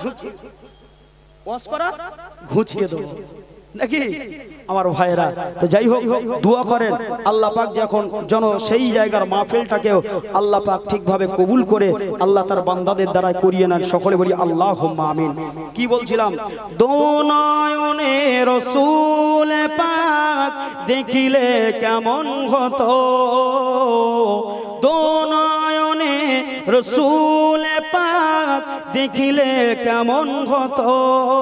S1: ঘুচিয়ে দেবো নাকি আমার ভাইয়েরা। তো যাই হোক, দোয়া করেন আল্লাহ পাক যখন যেন সেই জায়গার মাহফিলটাকেও আল্লাহ পাক ঠিকভাবে কবুল করে আল্লাহ তার বান্দাদের দ্বারা করিয়ে নেন। সকলে বলি আল্লাহুম্মা আমিন। কি বলছিলাম, দোনয়নে রাসূল পাক দেখিলে কেমন হতো, দোনয়নে রাসূল পাক দেখিলে কেমন হতো,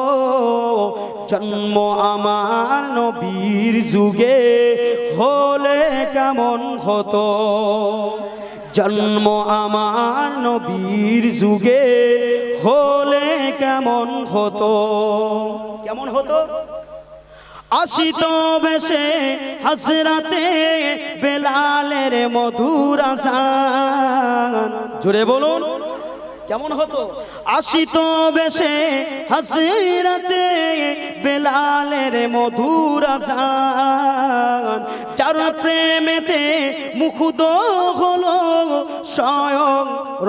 S1: জন্ম আমার নবীর যুগে হলে কেমন হতো, জন্ম আমার নবীর যুগে হলে কেমন হতো। কেমন হতো? আসিত বেশে হাসরাতে বেলালের মধুর আযান, জোরে বলুন কেমন হতো? আসিত বেশে হাসরাতে বেলালের মধুর আযান, যার প্রেমেতে মুগ্ধ হলো স্বয়ং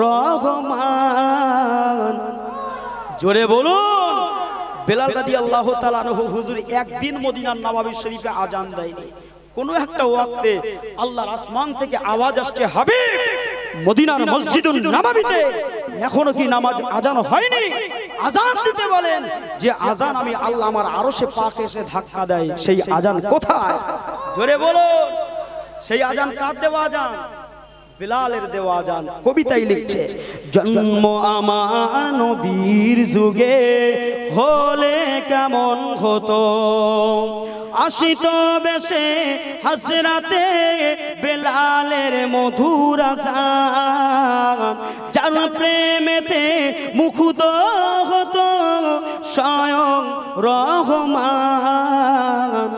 S1: রহমান। জোরে বলুন। বেলাল রাদিয়াল্লাহু তাআলা আনহু হুজুর একদিন মদিনার নববী শরীফে আজান দেয়নি, কোনো একটা ওয়াক্তে আল্লাহর আসমান থেকে আওয়াজ আসছে, হাবিব মদিনার মসজিদুন নববীতে এখনো কি নামাজ আজান হয়নি? আজান দিতে বলেন। যে আজান আমি আল্লাহ আমার আরশে পাকে এসে ধাক্কা দেয়, সেই আজান কোথায়? জোরে বলুন। সেই আজান কার দেওয়া আজান? বেলালের দেওয়া আজান। কবিতায় লিখছে, জন্ম আমার নবীর যুগে হলে কেমন হতো, আসিত বেশে হাসরাতে বেলালের মধুর আযান, যার প্রেমেতে মুগ্ধ হতো স্বয়ং রহমান।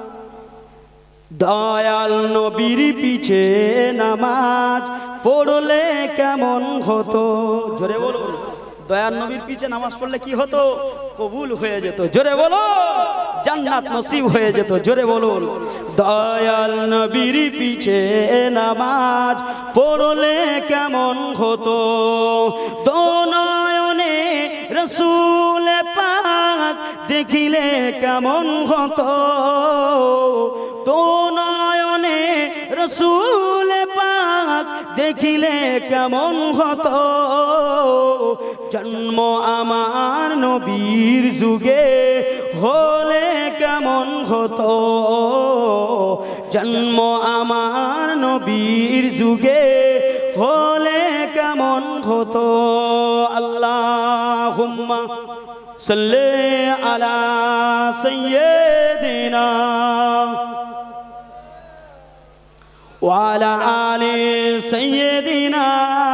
S1: দয়াল নবীর পিছে নামাজ পড়লে কেমন হতো? জোরে বলুন। দয়াল নবীর পিছে নামাজ পড়লে কি হতো? কবুল হয়ে যেত। জোরে বলো। জান্নাত নসিব হয়ে যেত। জোরে বলুন। দয়াল নবীর পিছে নামাজ পড়লে কেমন হতো, দোনয়নে রাসূল পাক দেখিলে কেমন হতো, দোনয়নে রাসূল পাক দেখিলে কেমন হতো, জন্ম আমার নবীর যুগে হলে কেমন হতো, জন্ম আমার নবীর যুগে হলে কেমন হতো। আল্লাহুম্মা সাল্লি আলা সাইয়্যিদিনা ওয়া আলা আলি সাইয়্যিদিনা।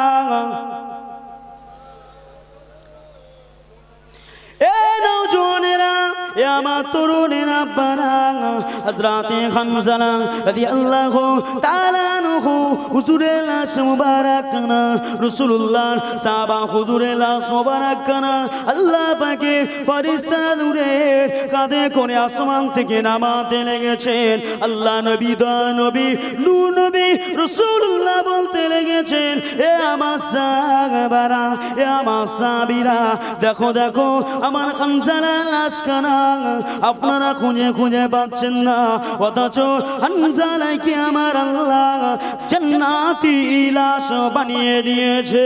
S1: আমার তরুণের আব্বারা হযরতে হামজা রাদিয়াল্লাহু তাআলা আনহু আনহু হুজুরের লাশ মুবারক কানা রাসূলুল্লাহ সাহাবা হুজুরের লাশ মুবারক কানা আল্লাহ পাকের ফেরেশতারা নূরে কাঁধে করে আসমান থেকে নামাতে লেগেছেন। আল্লাহ নবী দয়া নবী নূর নবী রাসূলুল্লাহ বলতে লেগেছেন, এ আমার সাহাবারা, এ আমার সাহাবীরা, দেখো দেখো আমার হানজালার লাশ কানা আপনারা খুঁজে খুঁজে পাচ্ছেন না, অথচ হানজালাকে আমার আল্লাহ জান্নাতি লাশ বানিয়ে দিয়েছে।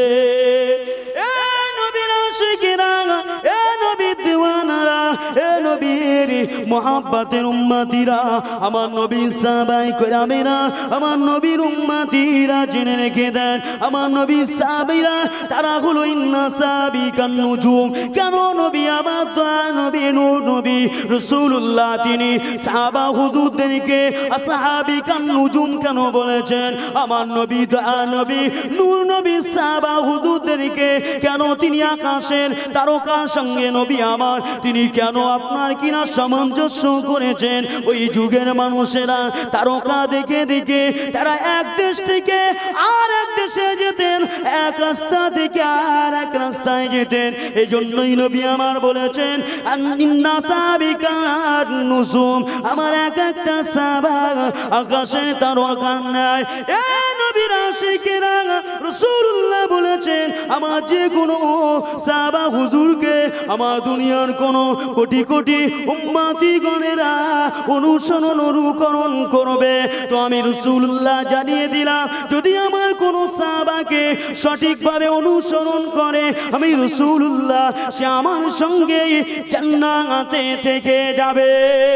S1: এ নবীর আশিকেরা, এ নবীর দিওয়ানারা, এ নবীর মুহাব্বতের উম্মতিরা, আমার নবীর সাহাবায়ে কেরামেরা, আমার নবীর উম্মতিরা জেনে রেখে দেন, আমার নবীর সাহাবীরা তারা হলো ইন্না সাবিকান নুজুম। কেন নবী আমার দয়া নবী নূর নবী রাসূলুল্লাহ তিনি সাহাবা হুজুরদেরকে আসহাবিকান নুজুম কেন বলেছেন? আমার নবী দয়া নবী নূর নবী সাহাবা হুজুরদেরকে কেন তিনি আকাশের তারকার সঙ্গে নবী আমার তিনি কেন আপনার কিনা সামঞ্জস্য করেছেন? ওই যুগের মানুষেরা তারকা দেখে দেখে তারা এক দেশ থেকে আর এক দেশে যেতেন, এক রাস্তা থেকে আর এক রাস্তায় যেতেন। এই জন্যই নবী আমার বলেছেন ইন্না সাবিকান নুজুম, আমার এক একটা সাহাবা আকাশে তারকার ন্যায়। এ নবীর আশিকেরা রাসূলুল্লাহ বলেছেন আমার যে কোনো সাহাবা হুজুরকে আমার দুনিয়ার কোন কোটি কোটি উম্মতি গণেরা অনুসরণ অনুকরণ করবে। তো আমি রাসূলুল্লাহ জানিয়ে দিলাম যদি আমার কোন সাহাবাকে সঠিকভাবে অনুসরণ করে আমি রাসূলুল্লাহ সে আমার সঙ্গে জান্নাতে থেকে যাবে।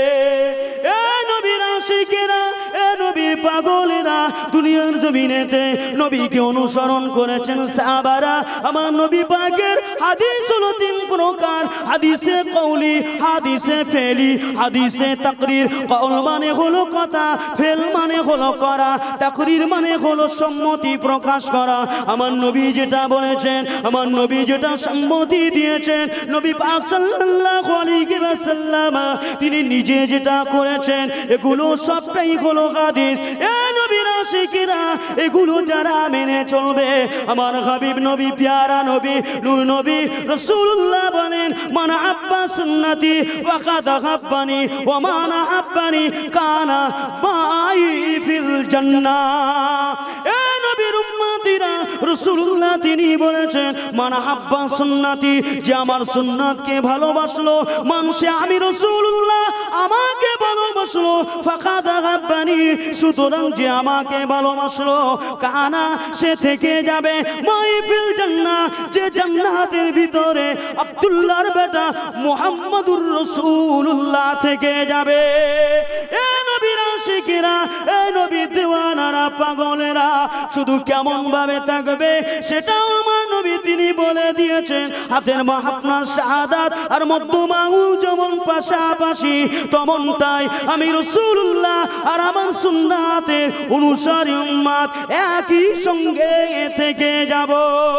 S1: এ নবীর আশিকেরা, এ নবীর পাগলেরা দুনিয়ার জমিনেতে নবীকে অনুসরণ করেছেন সাহাবারা। আমার নবী পাকের হাদিস হলো তিন প্রকার, হাদিসে কওলি, হাদিসে ফেলি, হাদিসে তাকরির। কওল মানে হলো কথা, ফেল মানে হলো করা, তাকরির মানে হলো সম্মতি প্রকাশ করা। আমার নবী যেটা বলেছেন, আমার নবী যেটা সম্মতি দিয়েছেন, নবী পাক সাল্লাল্লাহু আলাইহি ওয়াসাল্লাম তিনি নিজে যেটা করেছেন এগুলো সবটাই হলো হাদিস। এ নবীর আশিকেরা এগুলো যারা মেনে চলবে আমার হাবিব নবী প্যারা নবী নূর নবী রাসূলুল্লাহ বলেন মান আব্বা সুন্নতি ফাকাদ হাব্বানি ওয়া মান আহাব্বানি কানা মাই ফিল জান্নাহ। এ নবীর উম্মতিরা রাসূলুল্লাহ তিনি বলেছেন মান আহাব্বা সুন্নতি, যে আমার সুন্নাতকে ভালোবাসলো, মানুষে আমি রাসূলুল্লাহ আমাকে ভালোবাসলো, ফাকাদ হাব্বানি সুতরাং যে আমাকে ভালোবাসলো কানা সে থেকে যাবে মাই ফিল জান্নাহ, যে জান্নাতের ভিতরে আব্দুল্লাহর বেটা মুহাম্মদুর রাসূলুল্লাহ থেকে যাবে। এ নবীর আশিকেরা, এ নবীর দিওয়ানারা পাগলেরা শুধু কেমন ভাবে থাকবে সেটাও আমার নবী তিনি বলে দিয়েছেন। হাতের মাহাত্মার শাহাদাত আর মধ্যমা আঙুল যেমন পাশাপাশি তেমনটাই আমি রাসূলুল্লাহ আর আমার সুন্নাতের অনুসারী উম্মত একই সঙ্গে থেকে যাব।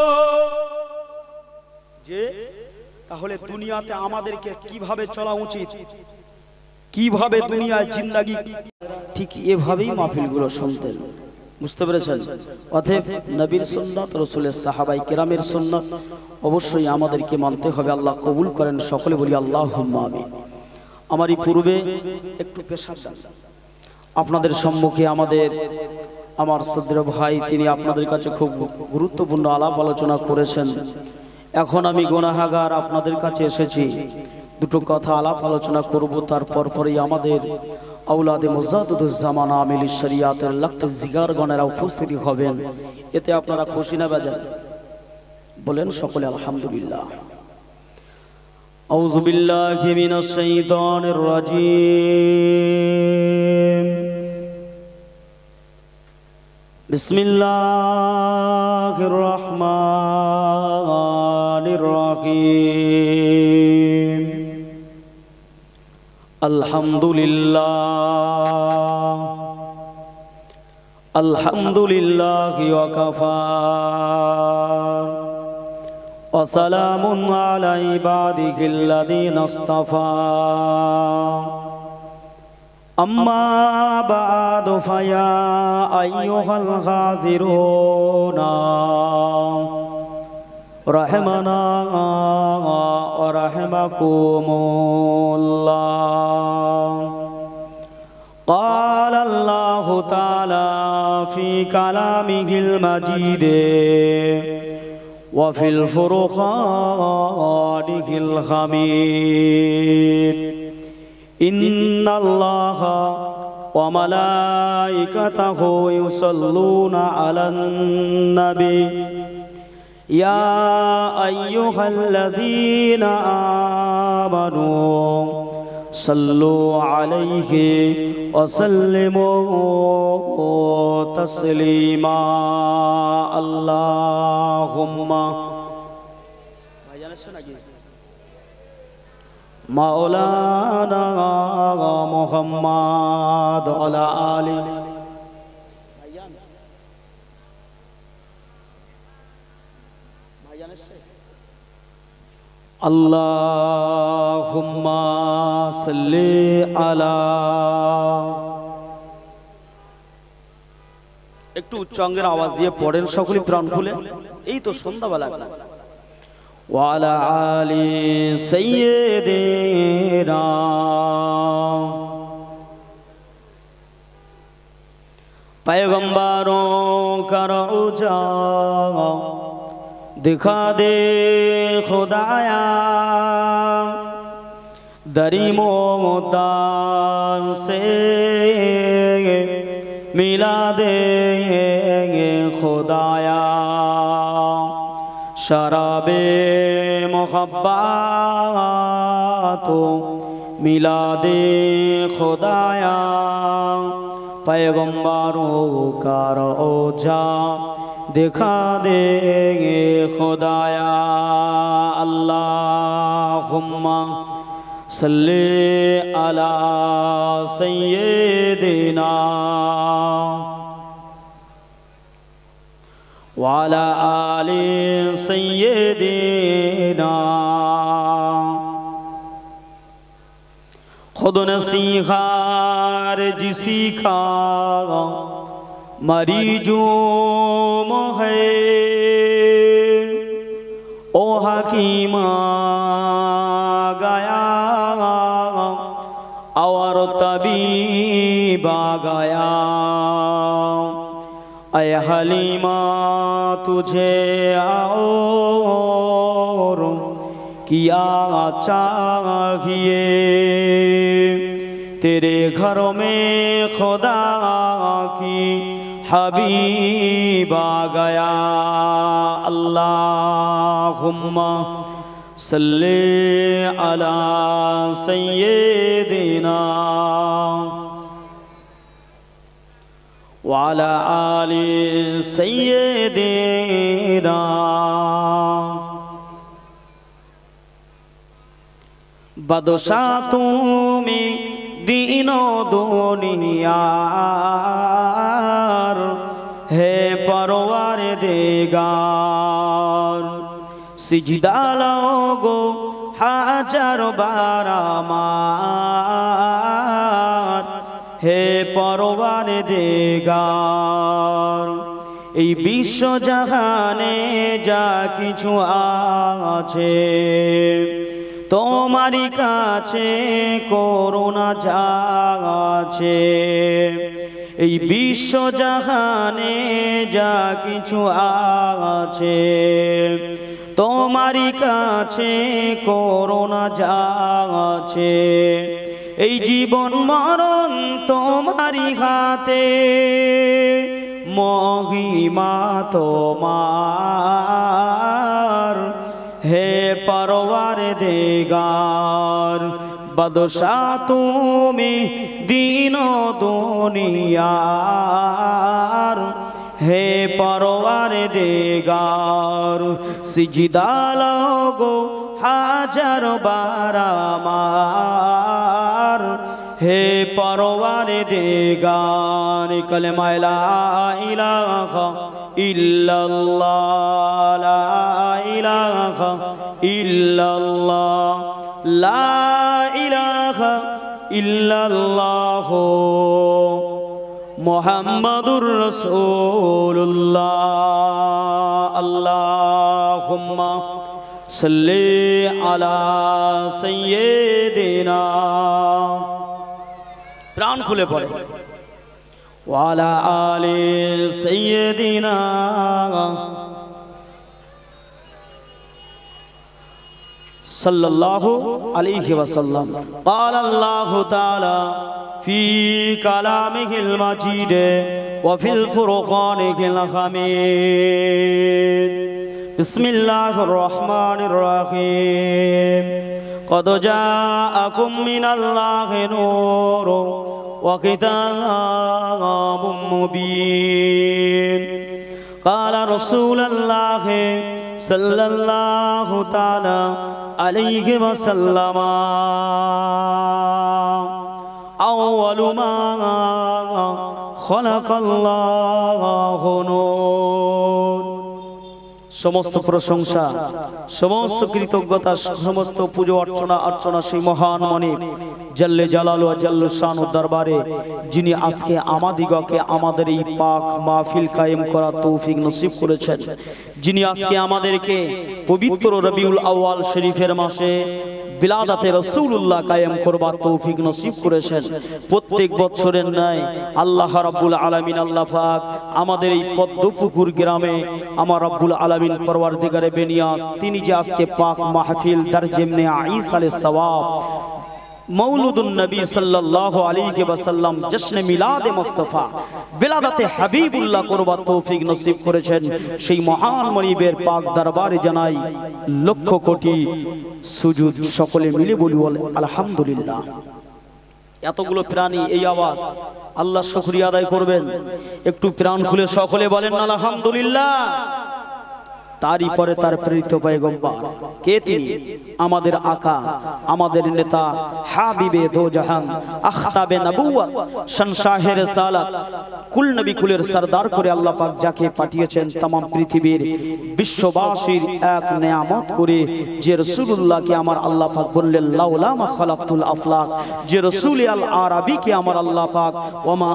S1: যে তাহলে দুনিয়াতে আমাদেরকে কিভাবে চলা উচিত, কিভাবে দুনিয়ায় জিন্দেগি, ঠিক এভাবেই মাহফিলগুলো শুনতেন। বুঝতে পেরেছেন? অতএব নবীর সুন্নাত, রাসূলের সাহাবায়ে কেরামের সুন্নাত অবশ্যই আমাদেরকে মানতে হবে। আল্লাহ কবুল করেন, সকলে বলি আল্লাহুম্মা আমিন। আমারই পূর্বে একটু পেশাব আপনাদের সম্মুখে আমার শ্রদ্ধেয় ভাই তিনি আপনাদের কাছে খুব গুরুত্বপূর্ণ আলাপ আলোচনা করেছেন। এখন আমি গুনাহগার আপনাদের কাছে এসেছি, দুটো কথা আলাপ আলোচনা করব, তারপর পরেই আমাদের আওলাদে মুজাদ্দিদুজ জামান আমিল শরিয়াতের লাখত জিগারগণেরা উপস্থিত হবেন। এতে আপনারা খুশি না বেজার? বলেন সকলে আলহামদুলিল্লাহ। আউযু বিল্লাহি মিনাশ শাইতানির রাজীম। বিসমিল্লাহির রহমানির রহিম। আলহামদুলিল্লাহ আলহামদুলিল্লাহি ওয়া কাফা ওয়া সালামুন আলা ইবাদিহিল্লাযীনা ইসতাফা أما بعد فيا أيها الغازرون رحمنا ورحمكم الله. قال الله تعالى في كلامه المجيد وفي الفرقان الحميد إن الله وملائكته يصلون على النبي يا أيها الذين آمنوا صلوا عليه وسلموا تسليما. اللهم مولانا محمد وعلى آله اللهم صل على একটু উচ্চ অঙ্গের আওয়াজ দিয়ে পড়েন সকলে প্রাণ খুলে। এই তো সন্ধ্যাবেলা। ওয়ালা আলি সাইয়্যিদিনা पैगंबरों का रोजा दिखा दे खुदाया दरीमो मुद्दान से मिला दे खुदाया शराबे मोहब्बत मिला दे खुदाया पैगंबरों का रोजा दिखा दे खुदाया। अल्लाहुम्मा सल्ली अला सय्यिदिना वाला आले सय्यिदिना। खुद नसीहार जिसी का मरीजों है ओ हकीमा गया और तबीबा गया। ऐ हलीमा तुझे और किया चाहिए तेरे घरों में खुदा की हबीब आ गया। अल्लाहुम्मा सल्ली अला सय्यिदिना वाला आले सय्यिदिना। बदशातों में दीनो दुनियार है परवार देगार सिजदा लोगो हाजार बारामार है परवार देगार। এই বিশ্ব জাহানে যা কিছু আছে তোমারই কাছে করুণা যা আছে। এই বিশ্ব জাহানে যা কিছু আছে তোমারই কাছে করুণা যা আছে। এই জীবন মরণ তোমারই হাতে মহিমা তোমার হে परवार देगार। बदशा তুমি दीनो दुनियार हे परवार देगार। सिजदा लगो हाजार बारामार हे परवार देगार। कलमा ला इलाहा इल्लल्लाह ला इलाहा इल्लल्लाह ला इलाहा ইল্লাল্লাহ মুহাম্মাদুর রাসূলুল্লাহ। আল্লাহুম্মা সাল্লি আলা সাইয়্যিদিনা, প্রাণ খুলে পড়ে, ওয়ালা আলি সাইয়্যিদিনা সাল্লাল্লাহু আলাইহি ওয়াসাল্লাম। قال الله تعالى في كلامه المجيد وفي الفرقان الحميد. بسم الله الرحمن الرحيم. قد جاءكم من الله نور وكتاب مبين. قال رسول الله صلى الله تعالى عليه وسلم أول ما خلق الله نور. সমস্ত প্রশংসা, সমস্ত কৃতজ্ঞতা, সমস্ত পূজা অর্চনা সেই মহান মনিব জাল্লে জালালু ওয়া জাল্লু শানু দরবারে, যিনি আজকে আমাদিগকে আমাদের এই পাক মাহফিল কায়েম করার তৌফিক নসিব করেছেন, যিনি আজকে আমাদেরকে পবিত্র রবিউল আউয়াল শরীফের মাসে বিলাদাতে রাসূলুল্লাহ কায়েম করবার তৌফিক নসিব করেছেন। প্রত্যেক বছরের ন্যায় আল্লাহ রাব্বুল আলামিন আল্লাহ পাক আমাদের এই পদ্মপুকুর গ্রামে আমার রাব্বুল আলামিন পরওয়ারদিগারে বেনিয়াস, তিনি যে আজকে পাক মাহফিল দারজেমনে ঈসা আলাইহিস সাওয়াব মৌলুদুন নবী সাল্লাল্লাহু আলাইহি ওয়াসাল্লাম জশ্নে মিলাদে মুস্তাফা বিলাদাতে হাবিবুল্লাহ করবার তৌফিক নসিব করেছেন, সেই মহান মনিবের পাক দরবারে জানাই লক্ষ কোটি সুজুদ। সকলে মিলে বলি আলহামদুলিল্লাহ। এতগুলো প্রাণী, এই আওয়াজ, আল্লাহ শুকরিয়া আদায় করবেন। একটু প্রাণ খুলে সকলে বলেন আলহামদুলিল্লাহ। তারই পরে তার প্রেরিত পয়গম্বর কে? তিনি আমাদের আকা, আমাদের নেতা, হাবিবে দো জাহান, আখতাবে নবুয়ত, শানশাহে রিসালাত, কুল নবী কুলের সরদার করে আল্লাহ পাক যাকে পাঠিয়েছেন तमाम পৃথিবীর বিশ্ববাসীর এক নিয়ামত করে, যে রাসূলুল্লাহকে আমার আল্লাহ পাক বললেন লাউলা মা খালাকতুল আফলাক, যে রাসূল আল আরাবীকে আমার আল্লাহ পাক ওমা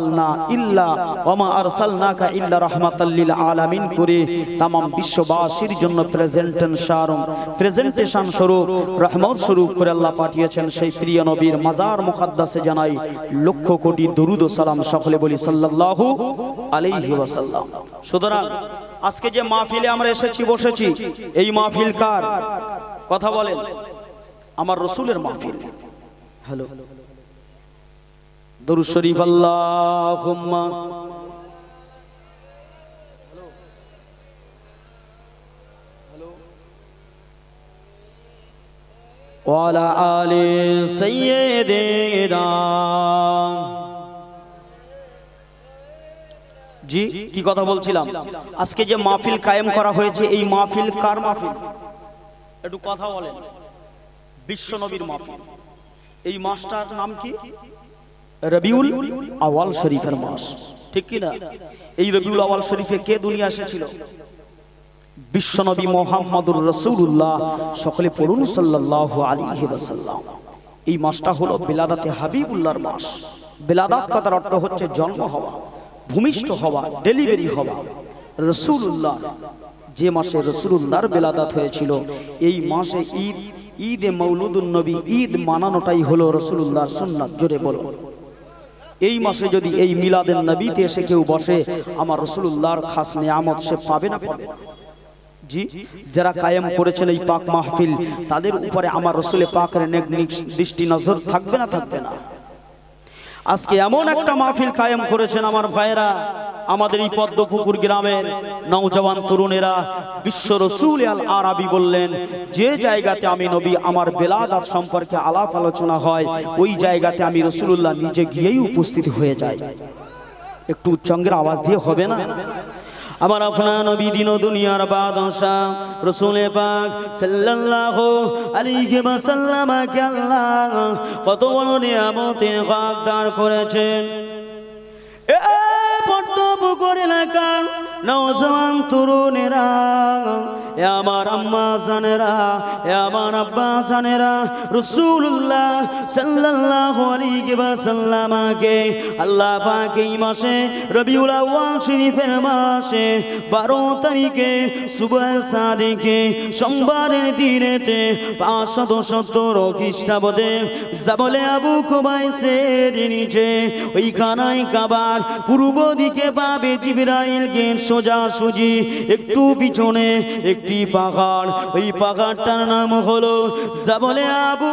S1: আরসালনাকা ইল্লা রাহমাতাল লিল আলামিন করে तमाम বিশ্ববাসীর জন্য প্রেজেন্টেশন স্বরূপ রহমত স্বরূপ করে আল্লাহ পাঠিয়েছেন। সেই প্রিয় নবীর মাজার মুকদ্দাসে জানাই লক্ষ কোটি দরুদ ও সালাম। সকলে বলি সাল্লাল্লাহু আলাইহি ওয়াসাল্লাম। সুতরাং আজকে যে মাহফিলে আমরা এসেছি, বসেছি, এই মাহফিল কার? কথা বলেন। আমার রাসূলের মাহফিল। হ্যালো, দরুদ শরীফ আল্লাহুম্মা ওয়ালা আলি সাইয়্যিদিনা। জি, কি কথা বলছিলাম? আজকে যে মাহফিল কায়েম করা হয়েছে, এই মাহফিল কার মাহফিল? একটু কথা বলেন। বিশ্ব নবীর মাহফিল। এই মাসটার নাম কি? রবিউল আউয়াল শরীফের মাস, ঠিক কি না? এই রবিউল আউয়াল শরীফে কে দুনিয়া এসেছিল? বিশ্বনবী মুহাম্মদুর রাসূলুল্লাহ। সকলে পড়ুন সাল্লাল্লাহু আলাইহি ওয়াসাল্লাম। এই মাসটা হলো বিলাদাতে হাবিবুল্লাহর মাস। বিলাদাত কথার অর্থ হচ্ছে জন্ম হওয়া, ভূমিষ্ঠ হওয়া, ডেলিভারি হওয়া। রাসূলুল্লাহ যে মাসে রাসূলুল্লাহর বিলাদাত হয়েছিল, এই মাসে ঈদে মৌলুদুন নবী, ঈদ মানানোটাই হলো রাসূলুল্লাহর সুন্নাত। জোরে বলো। এই মাসে যদি এই মিলাদুন নবীতে এসে কেউ বসে, আমার রাসূলুল্লাহর খাস নিয়ামত সে পাবে না পাবে না? জি, যারা কায়েম করেছেন এই পাক মাহফিল, তাদের উপরে আমার রাসূল পাকের নেক দৃষ্টি নজর থাকবে না থাকবে না? আজকে এমন একটা মাহফিল কায়েম করেছেন আমার ভাইরা, আমাদের এই পদ্মপুকুর গ্রামের নওজওয়ান তরুণেরা। বিশ্ব রাসূল আল আরাবী বললেন, যে জায়গাতে আমি নবী আমার বেলাদাত সম্পর্কে আলাপ আলোচনা হয়, ওই জায়গাতে আমি রাসূলুল্লাহ নিজে গিয়েই উপস্থিত হয়ে যাই। একটু উচ্চাঙ্গের আওয়াজ দিয়ে হবে না? আমার আপনার নবী দিন দুনিয়ার বাদশাহ রাসূল পাক সাল্লাল্লাহু আলাইহি ওয়াসাল্লামকে আল্লাহ কত বড় নিয়ামতের হকদার করেছেন। পদ্মপুকুর এলাকার নওজওয়ান তরুণেরা এ আমার আম্মা জানেরা, এ আমার আব্বা জানেরা, রাসূলুল্লাহ সাল্লাল্লাহু আলাইহি ওয়াসাল্লামকে আল্লাহ পাক এই মাসে রবিউল আউয়াল শরীফের মাসে 12 তারিখে সুবহ সাদিকে সোমবারের দিনেতে 570 খ্রিস্টাব্দে জাবলে আবু কুবাইসের নিচে ওই খানায় কাবার পূর্ব দিকে পাবে জিবরাইল গেট সোজাসুজি একটু পিছনে একটি পাহাড়, ওই পাহাড়টার নাম হলো জাবলে আবু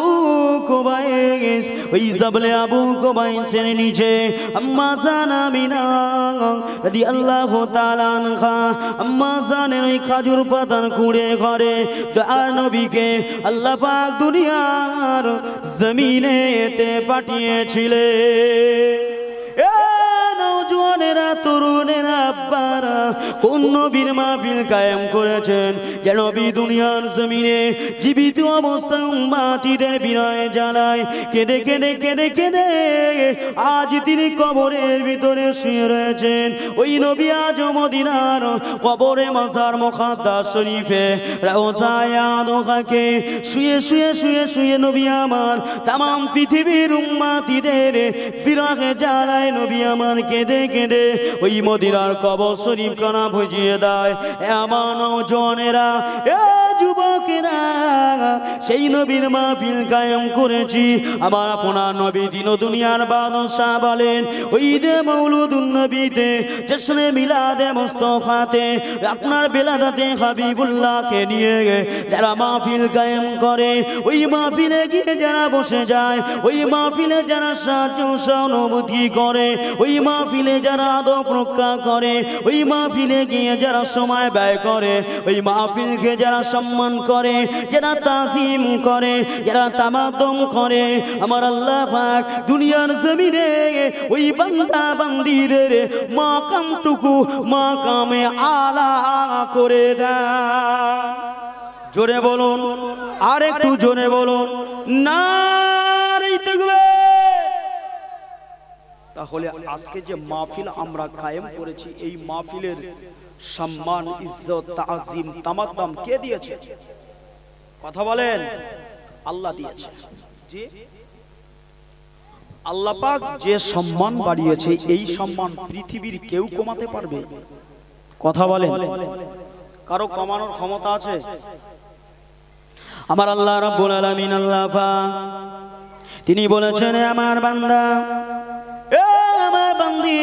S1: কুবাইস। ওই জাবলে আবু কুবাইসের নিচে আম্মা জান আমিনা রাদিয়াল্লাহু তাআলা আনহা আম্মা জানের ওই খাজুর পাতার কুড়ে ঘরে দয়ার নবীকে আল্লাহ পাক দুনিয়ার জমিনেতে পাঠিয়েছিলেন। নওজওয়ানেরা, তরুণেরা, আব্বারা কোন নবীর মাহফিল কায়েম করেছেন যে নবী দুনিয়ার জমিনে জীবিত অবস্থায় উম্মতিদের বিনয় জ্বালায় কেঁদে কেঁদে কেঁদে কেঁদে আজ তিনি কবরের ভিতরে শুয়ে রয়েছেন। ওই নবী আজ মদিনার কবরে মাজার মুকাদ্দাস শরীফে রওজায়ে আনোখাকে শুয়ে শুয়ে শুয়ে শুয়ে নবী আমার তামাম পৃথিবীর উম্মতিদের বিরহে জ্বালায় নবী আমার কেঁদে কেঁদে ওই মদিনার কবর শরীফ কানা বুঝিয়ে দেয়। এ আমার নওজওয়ানেরা, এ যুবকেরা, সেই নবীর মাহফিল কায়েম করেছি। আমার আপনার নবী দিন দুনিয়ার বাদশাহ বলেন ওই ঈদে মৌলুদুন নবীতে জশ্নে মিলাদে মুস্তাফাতে আপনার বেলাদাতে হাবিবুল্লাহকে নিয়ে যারা মাহফিল কায়েম করে, ওই মাহফিলে গিয়ে যারা বসে যায়, ওই মাহফিলে যারা সাহায্য সহানুভূতি করে, ওই মাহফিলে যারা আদব রক্ষা করে, ওই মাহফিলে গিয়ে যারা সময় ব্যয় করে, ওই মাহফিলকে যারা সম্মান করে, যারা তাজিম করে, যারা তামাদ্দুম করে, আমার আল্লাহ পাক দুনিয়ার জমিনে ওই বান্দা বান্দীদের মাকামটুকু মাকামে আলা করে দেয়। জোরে বলুন, আর একটু জোরে বলুন, নারে তাকবীর। তাহলে আজকে যে মাহফিল আমরা কায়েম করেছি, এই মাহফিলের সম্মান, ইজ্জত, তাজিম, তামাদ্দুম কে দিয়েছে? কথা বলেন। আল্লাহ দিয়েছে। জি, আল্লাহ পাক যে সম্মান বাড়িয়েছে, এই সম্মান পৃথিবীর কেউ কমাতে পারবে? কথা বলেন। কারো কমানোর ক্ষমতা আছে? আমার আল্লাহ রাব্বুল আলামিন আল্লাহ পাক তিনি বলেছেন, আমার বান্দা, আমার বান্দি,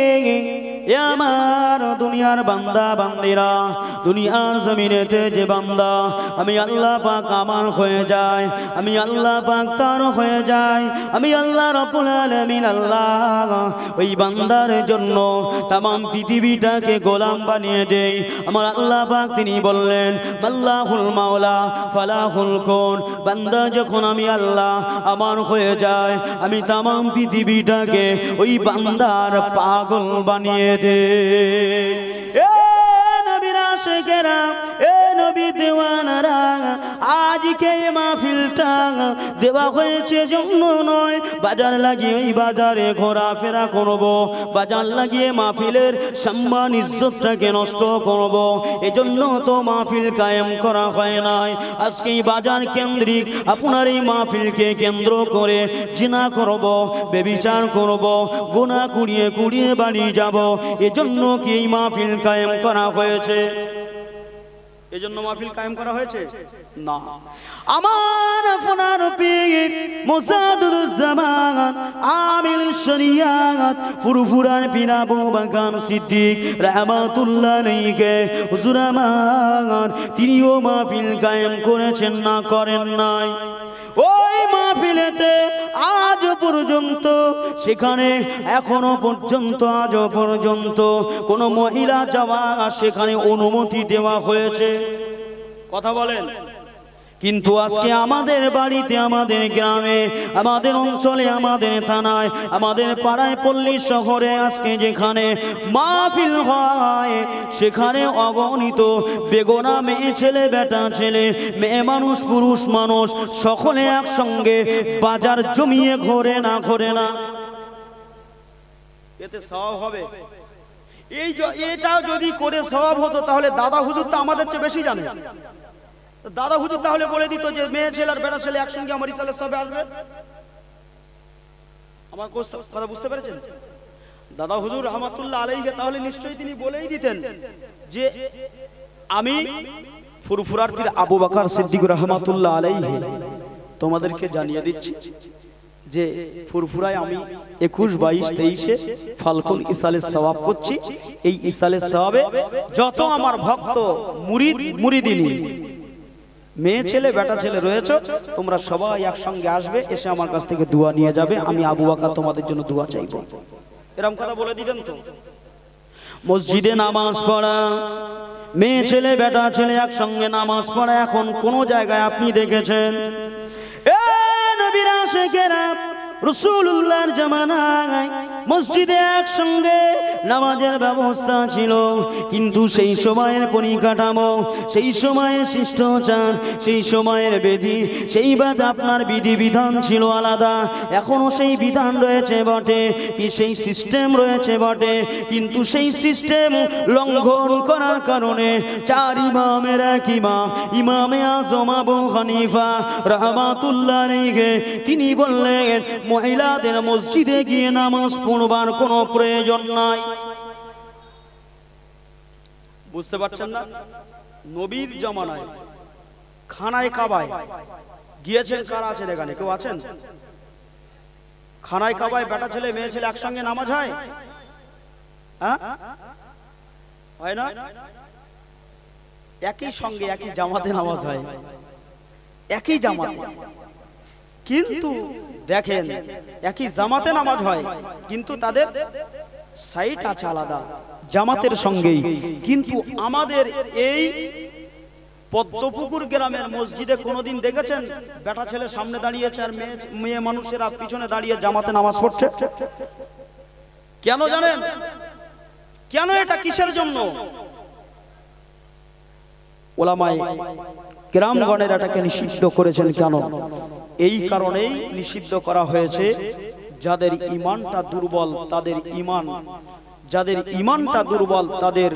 S1: আমার দুনিয়ার বান্দা বান্দিরা, দুনিয়ার জমিনেতে যে বান্দা আমি আল্লাহ পাক আমার হয়ে যায়, আমি আল্লাহ পাক তার হয়ে যায়, আমি আল্লাহ রাব্বুল আলামিন আল্লাহ ওই বান্দার জন্য তামাম পৃথিবীটাকে গোলাম বানিয়ে দেই। আমার আল্লাহ পাক তিনি বললেন, আল্লাহুল মাওলা ফালাহুল কুন। বান্দা যখন আমি আল্লাহ আমার হয়ে যায়, আমি তামাম পৃথিবীটাকে ওই বান্দার পাগল বানিয়ে দে। এ নবীর আশিকেরা, এ নবী দেওয়ানারা, আজকে এই মাহফিলটা দেওয়া হয়েছে জন্য নয় বাজার লাগিয়ে ওই বাজারে ঘোরাফেরা করব, বাজার লাগিয়ে মাহফিলের সম্মান ইজ্জতটাকে নষ্ট করব, এজন্য তো মাহফিল কায়েম করা হয় নাই। আজকে এই বাজার কেন্দ্রিক আপনার এই মাহফিলকে কেন্দ্র করে জিনা করব, বেবিচার করব, গুনাহ কুড়িয়ে কুড়িয়ে বাড়ি যাব, এজন্য কি এই মাহফিল কায়েম করা হয়েছে? এজন্য মাহফিল কায়েম করা হয়েছে না। আমার আপনার পীর মুসাদুজ্জামান আমিল শরিয়াত ফুরফুরান পীর আবু বকর সিদ্দিক রাহমাতুল্লাহ আলাইহি হুজুর আমার তিনিও মাহফিল কায়েম করেছেন না করেন নাই? ওই মাহফিলেতে আজ পর্যন্ত সেখানে এখনো পর্যন্ত আজ পর্যন্ত কোন মহিলা যাওয়া সেখানে অনুমতি দেওয়া হয়েছে? কথা বলেন। কিন্তু আজকে আমাদের বাড়িতে, আমাদের গ্রামে, আমাদের অঞ্চলে, আমাদের থানায়, আমাদের পাড়ায়, পল্লী শহরে আজকে যেখানে মাহফিল হয় সেখানে অগণিত বেগোনা মেয়ে ছেলে, বেটা ছেলে, মেয়ে মানুষ, পুরুষ মানুষ সকলে একসঙ্গে বাজার জমিয়ে ঘোরে না ঘোরে না? এতে সওয়াব হবে? এটা যদি করে সওয়াব হতো তাহলে দাদা হুজুর তো আমাদের চেয়ে বেশি জানে। দাদা হুজুর তাহলে বলে দিত যে মেয়ে ছেলে আর বেটা ছেলে একসঙ্গে আমার ইসালের সবে আসবে। আমার কথা বুঝতে পেরেছেন? দাদা হুজুর রহমাতুল্লাহ আলাইহি তাহলে নিশ্চয়ই তিনি বলেই দিতেন যে আমি ফুরফুরার পীর আবু বকর সিদ্দিক রহমাতুল্লাহ আলাইহি তোমাদেরকে জানিয়ে দিচ্ছি যে ফুরফুরায় আমি 21, 22, 23-এ ফাল্গুন ইসালের সওয়াব করছি। এই ইসালের সওয়াবে যত আমার ভক্ত মুরিদিনী মেয়ে ছেলে বেটা ছেলে রয়েছে তোমরা সবাই একসঙ্গে আসবে, এসে আমার কাছ থেকে দোয়া নিয়ে যাবে। আমি আবু বকর তোমাদের জন্য দোয়া চাইবো। এরকম কথা বলে দিতেন তো। মসজিদে নামাজ পড়া, মেয়ে ছেলে বেটা ছেলে একসঙ্গে নামাজ পড়া এখন কোন জায়গায় আপনি দেখেছেন? এ নবীর আশিকেরা রাসূলুল্লাহর জামানায় মসজিদে একসঙ্গে নামাজের ব্যবস্থা ছিল, কিন্তু সেই সময়ের পরিকাঠামো, সেই সময়ের শিষ্টাচার, সেই সময়ের বিধি, সেই বাদ আপনার বিধিবিধান ছিল আলাদা। এখনো সেই বিধান রয়েছে বটে, কি সেই সিস্টেম রয়েছে বটে, কিন্তু সেই সিস্টেম লঙ্ঘন করার কারণে 4 ইমামের এক ইমাম, ইমামে আজম আবু হানিফা রাহমাতুল্লাহ আলাইহি তিনি বললেন মহিলাদের মসজিদে গিয়ে নামাজ পড়বার কোনো প্রয়োজন নাই। বুঝতে পারছেন না? নবীর জামানায় খানায় কাবায় গিয়েছেন কারা আছেন এখানে? কেউ আছেন? খানায় কাবায় বেটা ছেলে মেয়ে ছেলে একসঙ্গে নামাজ হয়? হ্যাঁ, হয় না? একই সঙ্গে একই জামাতে নামাজ হয়, একই জামাতে, কিন্তু দেখেন একই জামাতে নামাজ হয় কিন্তু তাদের সাইট আছে আলাদা জামাতের সঙ্গেই। কিন্তু আমাদের এই পদ্মপুকুর গ্রামের মসজিদে কোনোদিন দেখেছেন বেটা ছেলে সামনে দাঁড়িয়েছে আর মেয়ে মানুষেরা পিছনে দাঁড়িয়ে জামাতে নামাজ পড়ছে? কেন জানেন? কেন? এটা কিসের জন্য? ওলামায়ে কেরামগণের এটাকে নিষিদ্ধ করেছেন। কেন? এই কারণেই নিষিদ্ধ করা হয়েছে যাদের ঈমানটা দুর্বল, তাদের ঈমান, যাদের ঈমানটা দুর্বল তাদের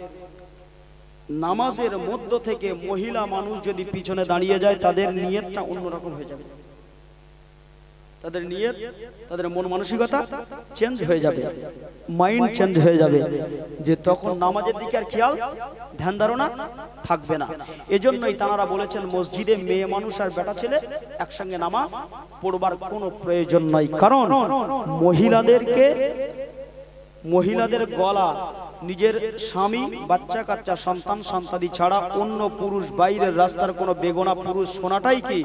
S1: নামাজের মধ্য থেকে মহিলা মানুষ যদি পিছনে দাঁড়িয়ে যায় তাদের নিয়তটা অন্যরকম হয়ে যাবে, তাদের নিয়ত, তাদের মন মানসিকতা চেঞ্জ হয়ে যাবে, মাইন্ড চেঞ্জ হয়ে যাবে, যে তখন নামাজের দিকে আর খেয়াল ধ্যান ধারণা থাকবে না। এজন্যই তারা বলেছেন মসজিদে মেয়ে মানুষ আর বেটা ছেলে একসঙ্গে নামাজ পড়বার কোনো প্রয়োজন নাই। কারণ মহিলাদের গলা নিজের স্বামী, বাচ্চা কাচ্চা, সন্তান সন্তাদি ছাড়া অন্য পুরুষ, বাইরের রাস্তার কোনো বেগনা পুরুষ শোনাটাই কি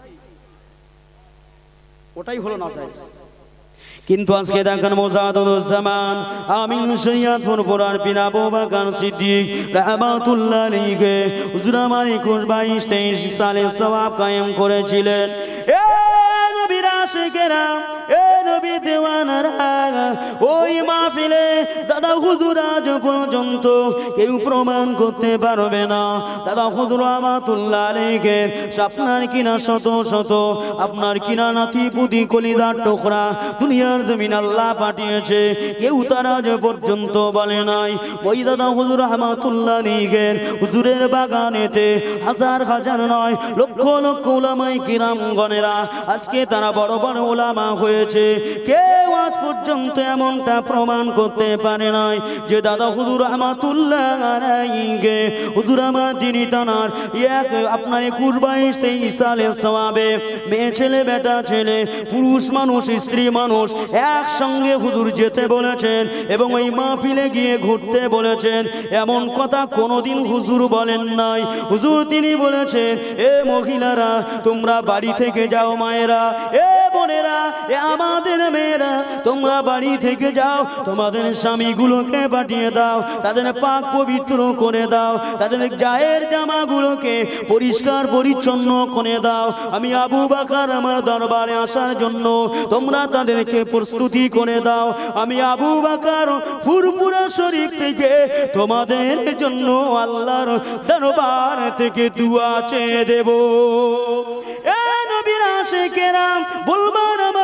S1: ওটাই হলো না জায়েজ। কিন্তু আজকে দেখেন মুজাদুজ্জামান আমিন শরিয়াত ফুরফুরার পীর আবু বকর সিদ্দিক রাহমাতুল্লাহ আলাইহি হুজুর আমার 21, 22, 23 সালে সওয়াব কায়েম করেছিলেন। এ নবীর আশিকেরা, এ নবী দেওয়ানারা, ওই মাহফিলে দাদা হুজুর আজ পর্যন্ত কেউ প্রমাণ করতে পারবে না দাদা হুজুর রহমাতুল্লাহ আলাইহি আপনার কিনা শত শত আপনার কিনা নাতি পুতি কলিজার টুকরা দুনিয়ার জমিন আল্লাহ পাঠিয়েছে, কেউ তারা আজ পর্যন্ত বলে নাই ওই দাদা হুজুর রহমাতুল্লাহ আলাইহি হুজুরের বাগানেতে হাজার হাজার নয় লক্ষ লক্ষ উলামায়ে কিরামগণেরা আজকে তারা বড় বড় উলামা হয়েছে, কেউ আজ পর্যন্ত এমনটা প্রমাণ করতে পারে নাই যে দাদা হুজুর রহমাতুল্লাহ আলাইহি হুজুর আমার দিনী তানার এক আপনার 21, 22, 23 সালের সওয়াবে মেয়ে ছেলে বেটা ছেলে পুরুষ মানুষ স্ত্রী মানুষ একসঙ্গে হুজুর যেতে বলেছেন এবং ওই মাহফিলে গিয়ে ঘুরতে বলেছেন। এমন কথা কোনোদিন হুজুর বলেন নাই। হুজুর তিনি বলেছেন এ মহিলারা তোমরা বাড়ি থেকে যাও, মায়েরা, এ বোনেরা, এ আমাদের মেয়েরা তোমরা বাড়ি থেকে যাও, তোমাদের স্বামীগুলোকে পাঠিয়ে দাও, তাদের পাক পবিত্র করে দাও, তাদের গায়ের জামাগুলোকে পরিষ্কার পরিচ্ছন্ন করে দাও। আমি আবু বকর আমার দরবারে আসার জন্য তোমরা তাদেরকে প্রস্তুতি করে দাও। আমি আবু বকর ফুরফুরা শরীফ থেকে তোমাদের জন্য আল্লাহর দরবার থেকে দুআ চেয়ে দেব। এ নবীর আশিকেরা বলবার আমার উদ্দেশ্য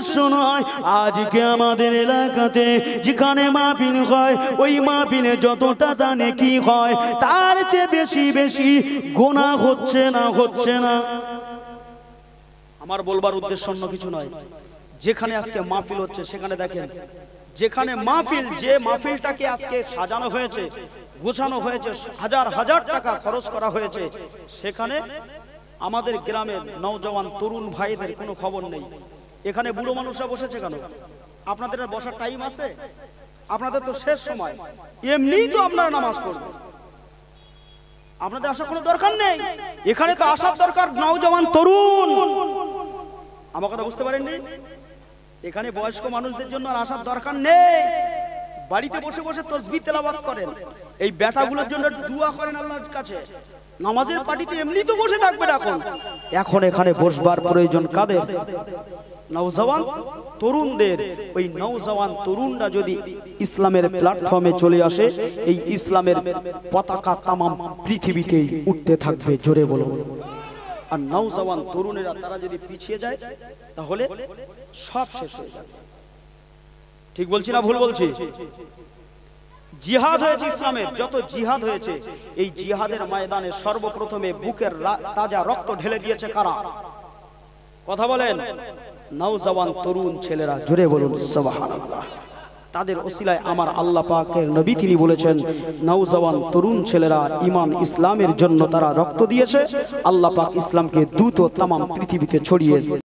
S1: উদ্দেশ্য নয়। আজকে আমাদের এলাকাতে যেখানে মাহফিল হয়, ওই মাহফিলে যত টাকা নেকি হয় তার চেয়ে বেশি বেশি গুনাহ হচ্ছে না। আমার বলবার উদ্দেশ্য অন্য কিছু নয়। যেখানে আজকে মাহফিল হচ্ছে সেখানে দেখেন, যেখানে মাহফিল, যে মাহফিলটাকে আজকে সাজানো হয়েছে, গোছানো হয়েছে, হাজার হাজার টাকা খরচ করা হয়েছে, সেখানে আমাদের গ্রামের নওজওয়ান তরুণ ভাইদের কোনো খবর নেই। এখানে বুড়ো মানুষরা বসেছে কেন? আপনাদের বসার টাইম আছে? আপনাদের তো শেষ সময়, এমনিই তো আপনারা নামাজ পড়বেন, আপনাদের আসার কোনো দরকার নেই। এখানে তো আসার দরকার নওজওয়ান তরুণ। আমার কথা বুঝতে পারেননি? এখানে বয়স্ক মানুষদের জন্য আর আসার দরকার নেই। বাড়িতে বসে বসে তাসবিহ তেলাওয়াত করেন, এই বেটাগুলোর জন্য দোয়া করেন আল্লাহর কাছে। নামাজের পার্টিতে এমনি তো বসে থাকবে এখন এখানে বসবার প্রয়োজন কাদের? নওজওয়ান তরুণদের। ওই নওজওয়ান তরুণরা যদি ইসলামের প্ল্যাটফর্মে চলে আসে, এই ইসলামের পতাকা তামাম পৃথিবীতেই উঠতে থাকবে, জোরে বলো। আর নওজওয়ান তরুণেরা তারা যদি পিছিয়ে যায় তাহলে সব শেষ হয়ে যাবে। ঠিক বলছি না ভুল বলছি? জিহাদ হয়েছে ইসলামের, যত জিহাদ হয়েছে, এই জিহাদের ময়দানে সর্বপ্রথমে বুকের তাজা রক্ত ঢেলে দিয়েছে কারা? কথা বলেন। নওজওয়ান তরুণ ছেলেরা, জোরে বলুন সুবহানাল্লাহ। তাদের ওসিলায় আমার আল্লাহ পাকের নবী তিনি বলেছেন, নওজওয়ান তরুণ ছেলেরা ঈমান ইসলামের জন্য তারা রক্ত দিয়েছে, আল্লাহ পাক ইসলামকে দ্রুত তামাম পৃথিবীতে ছড়িয়ে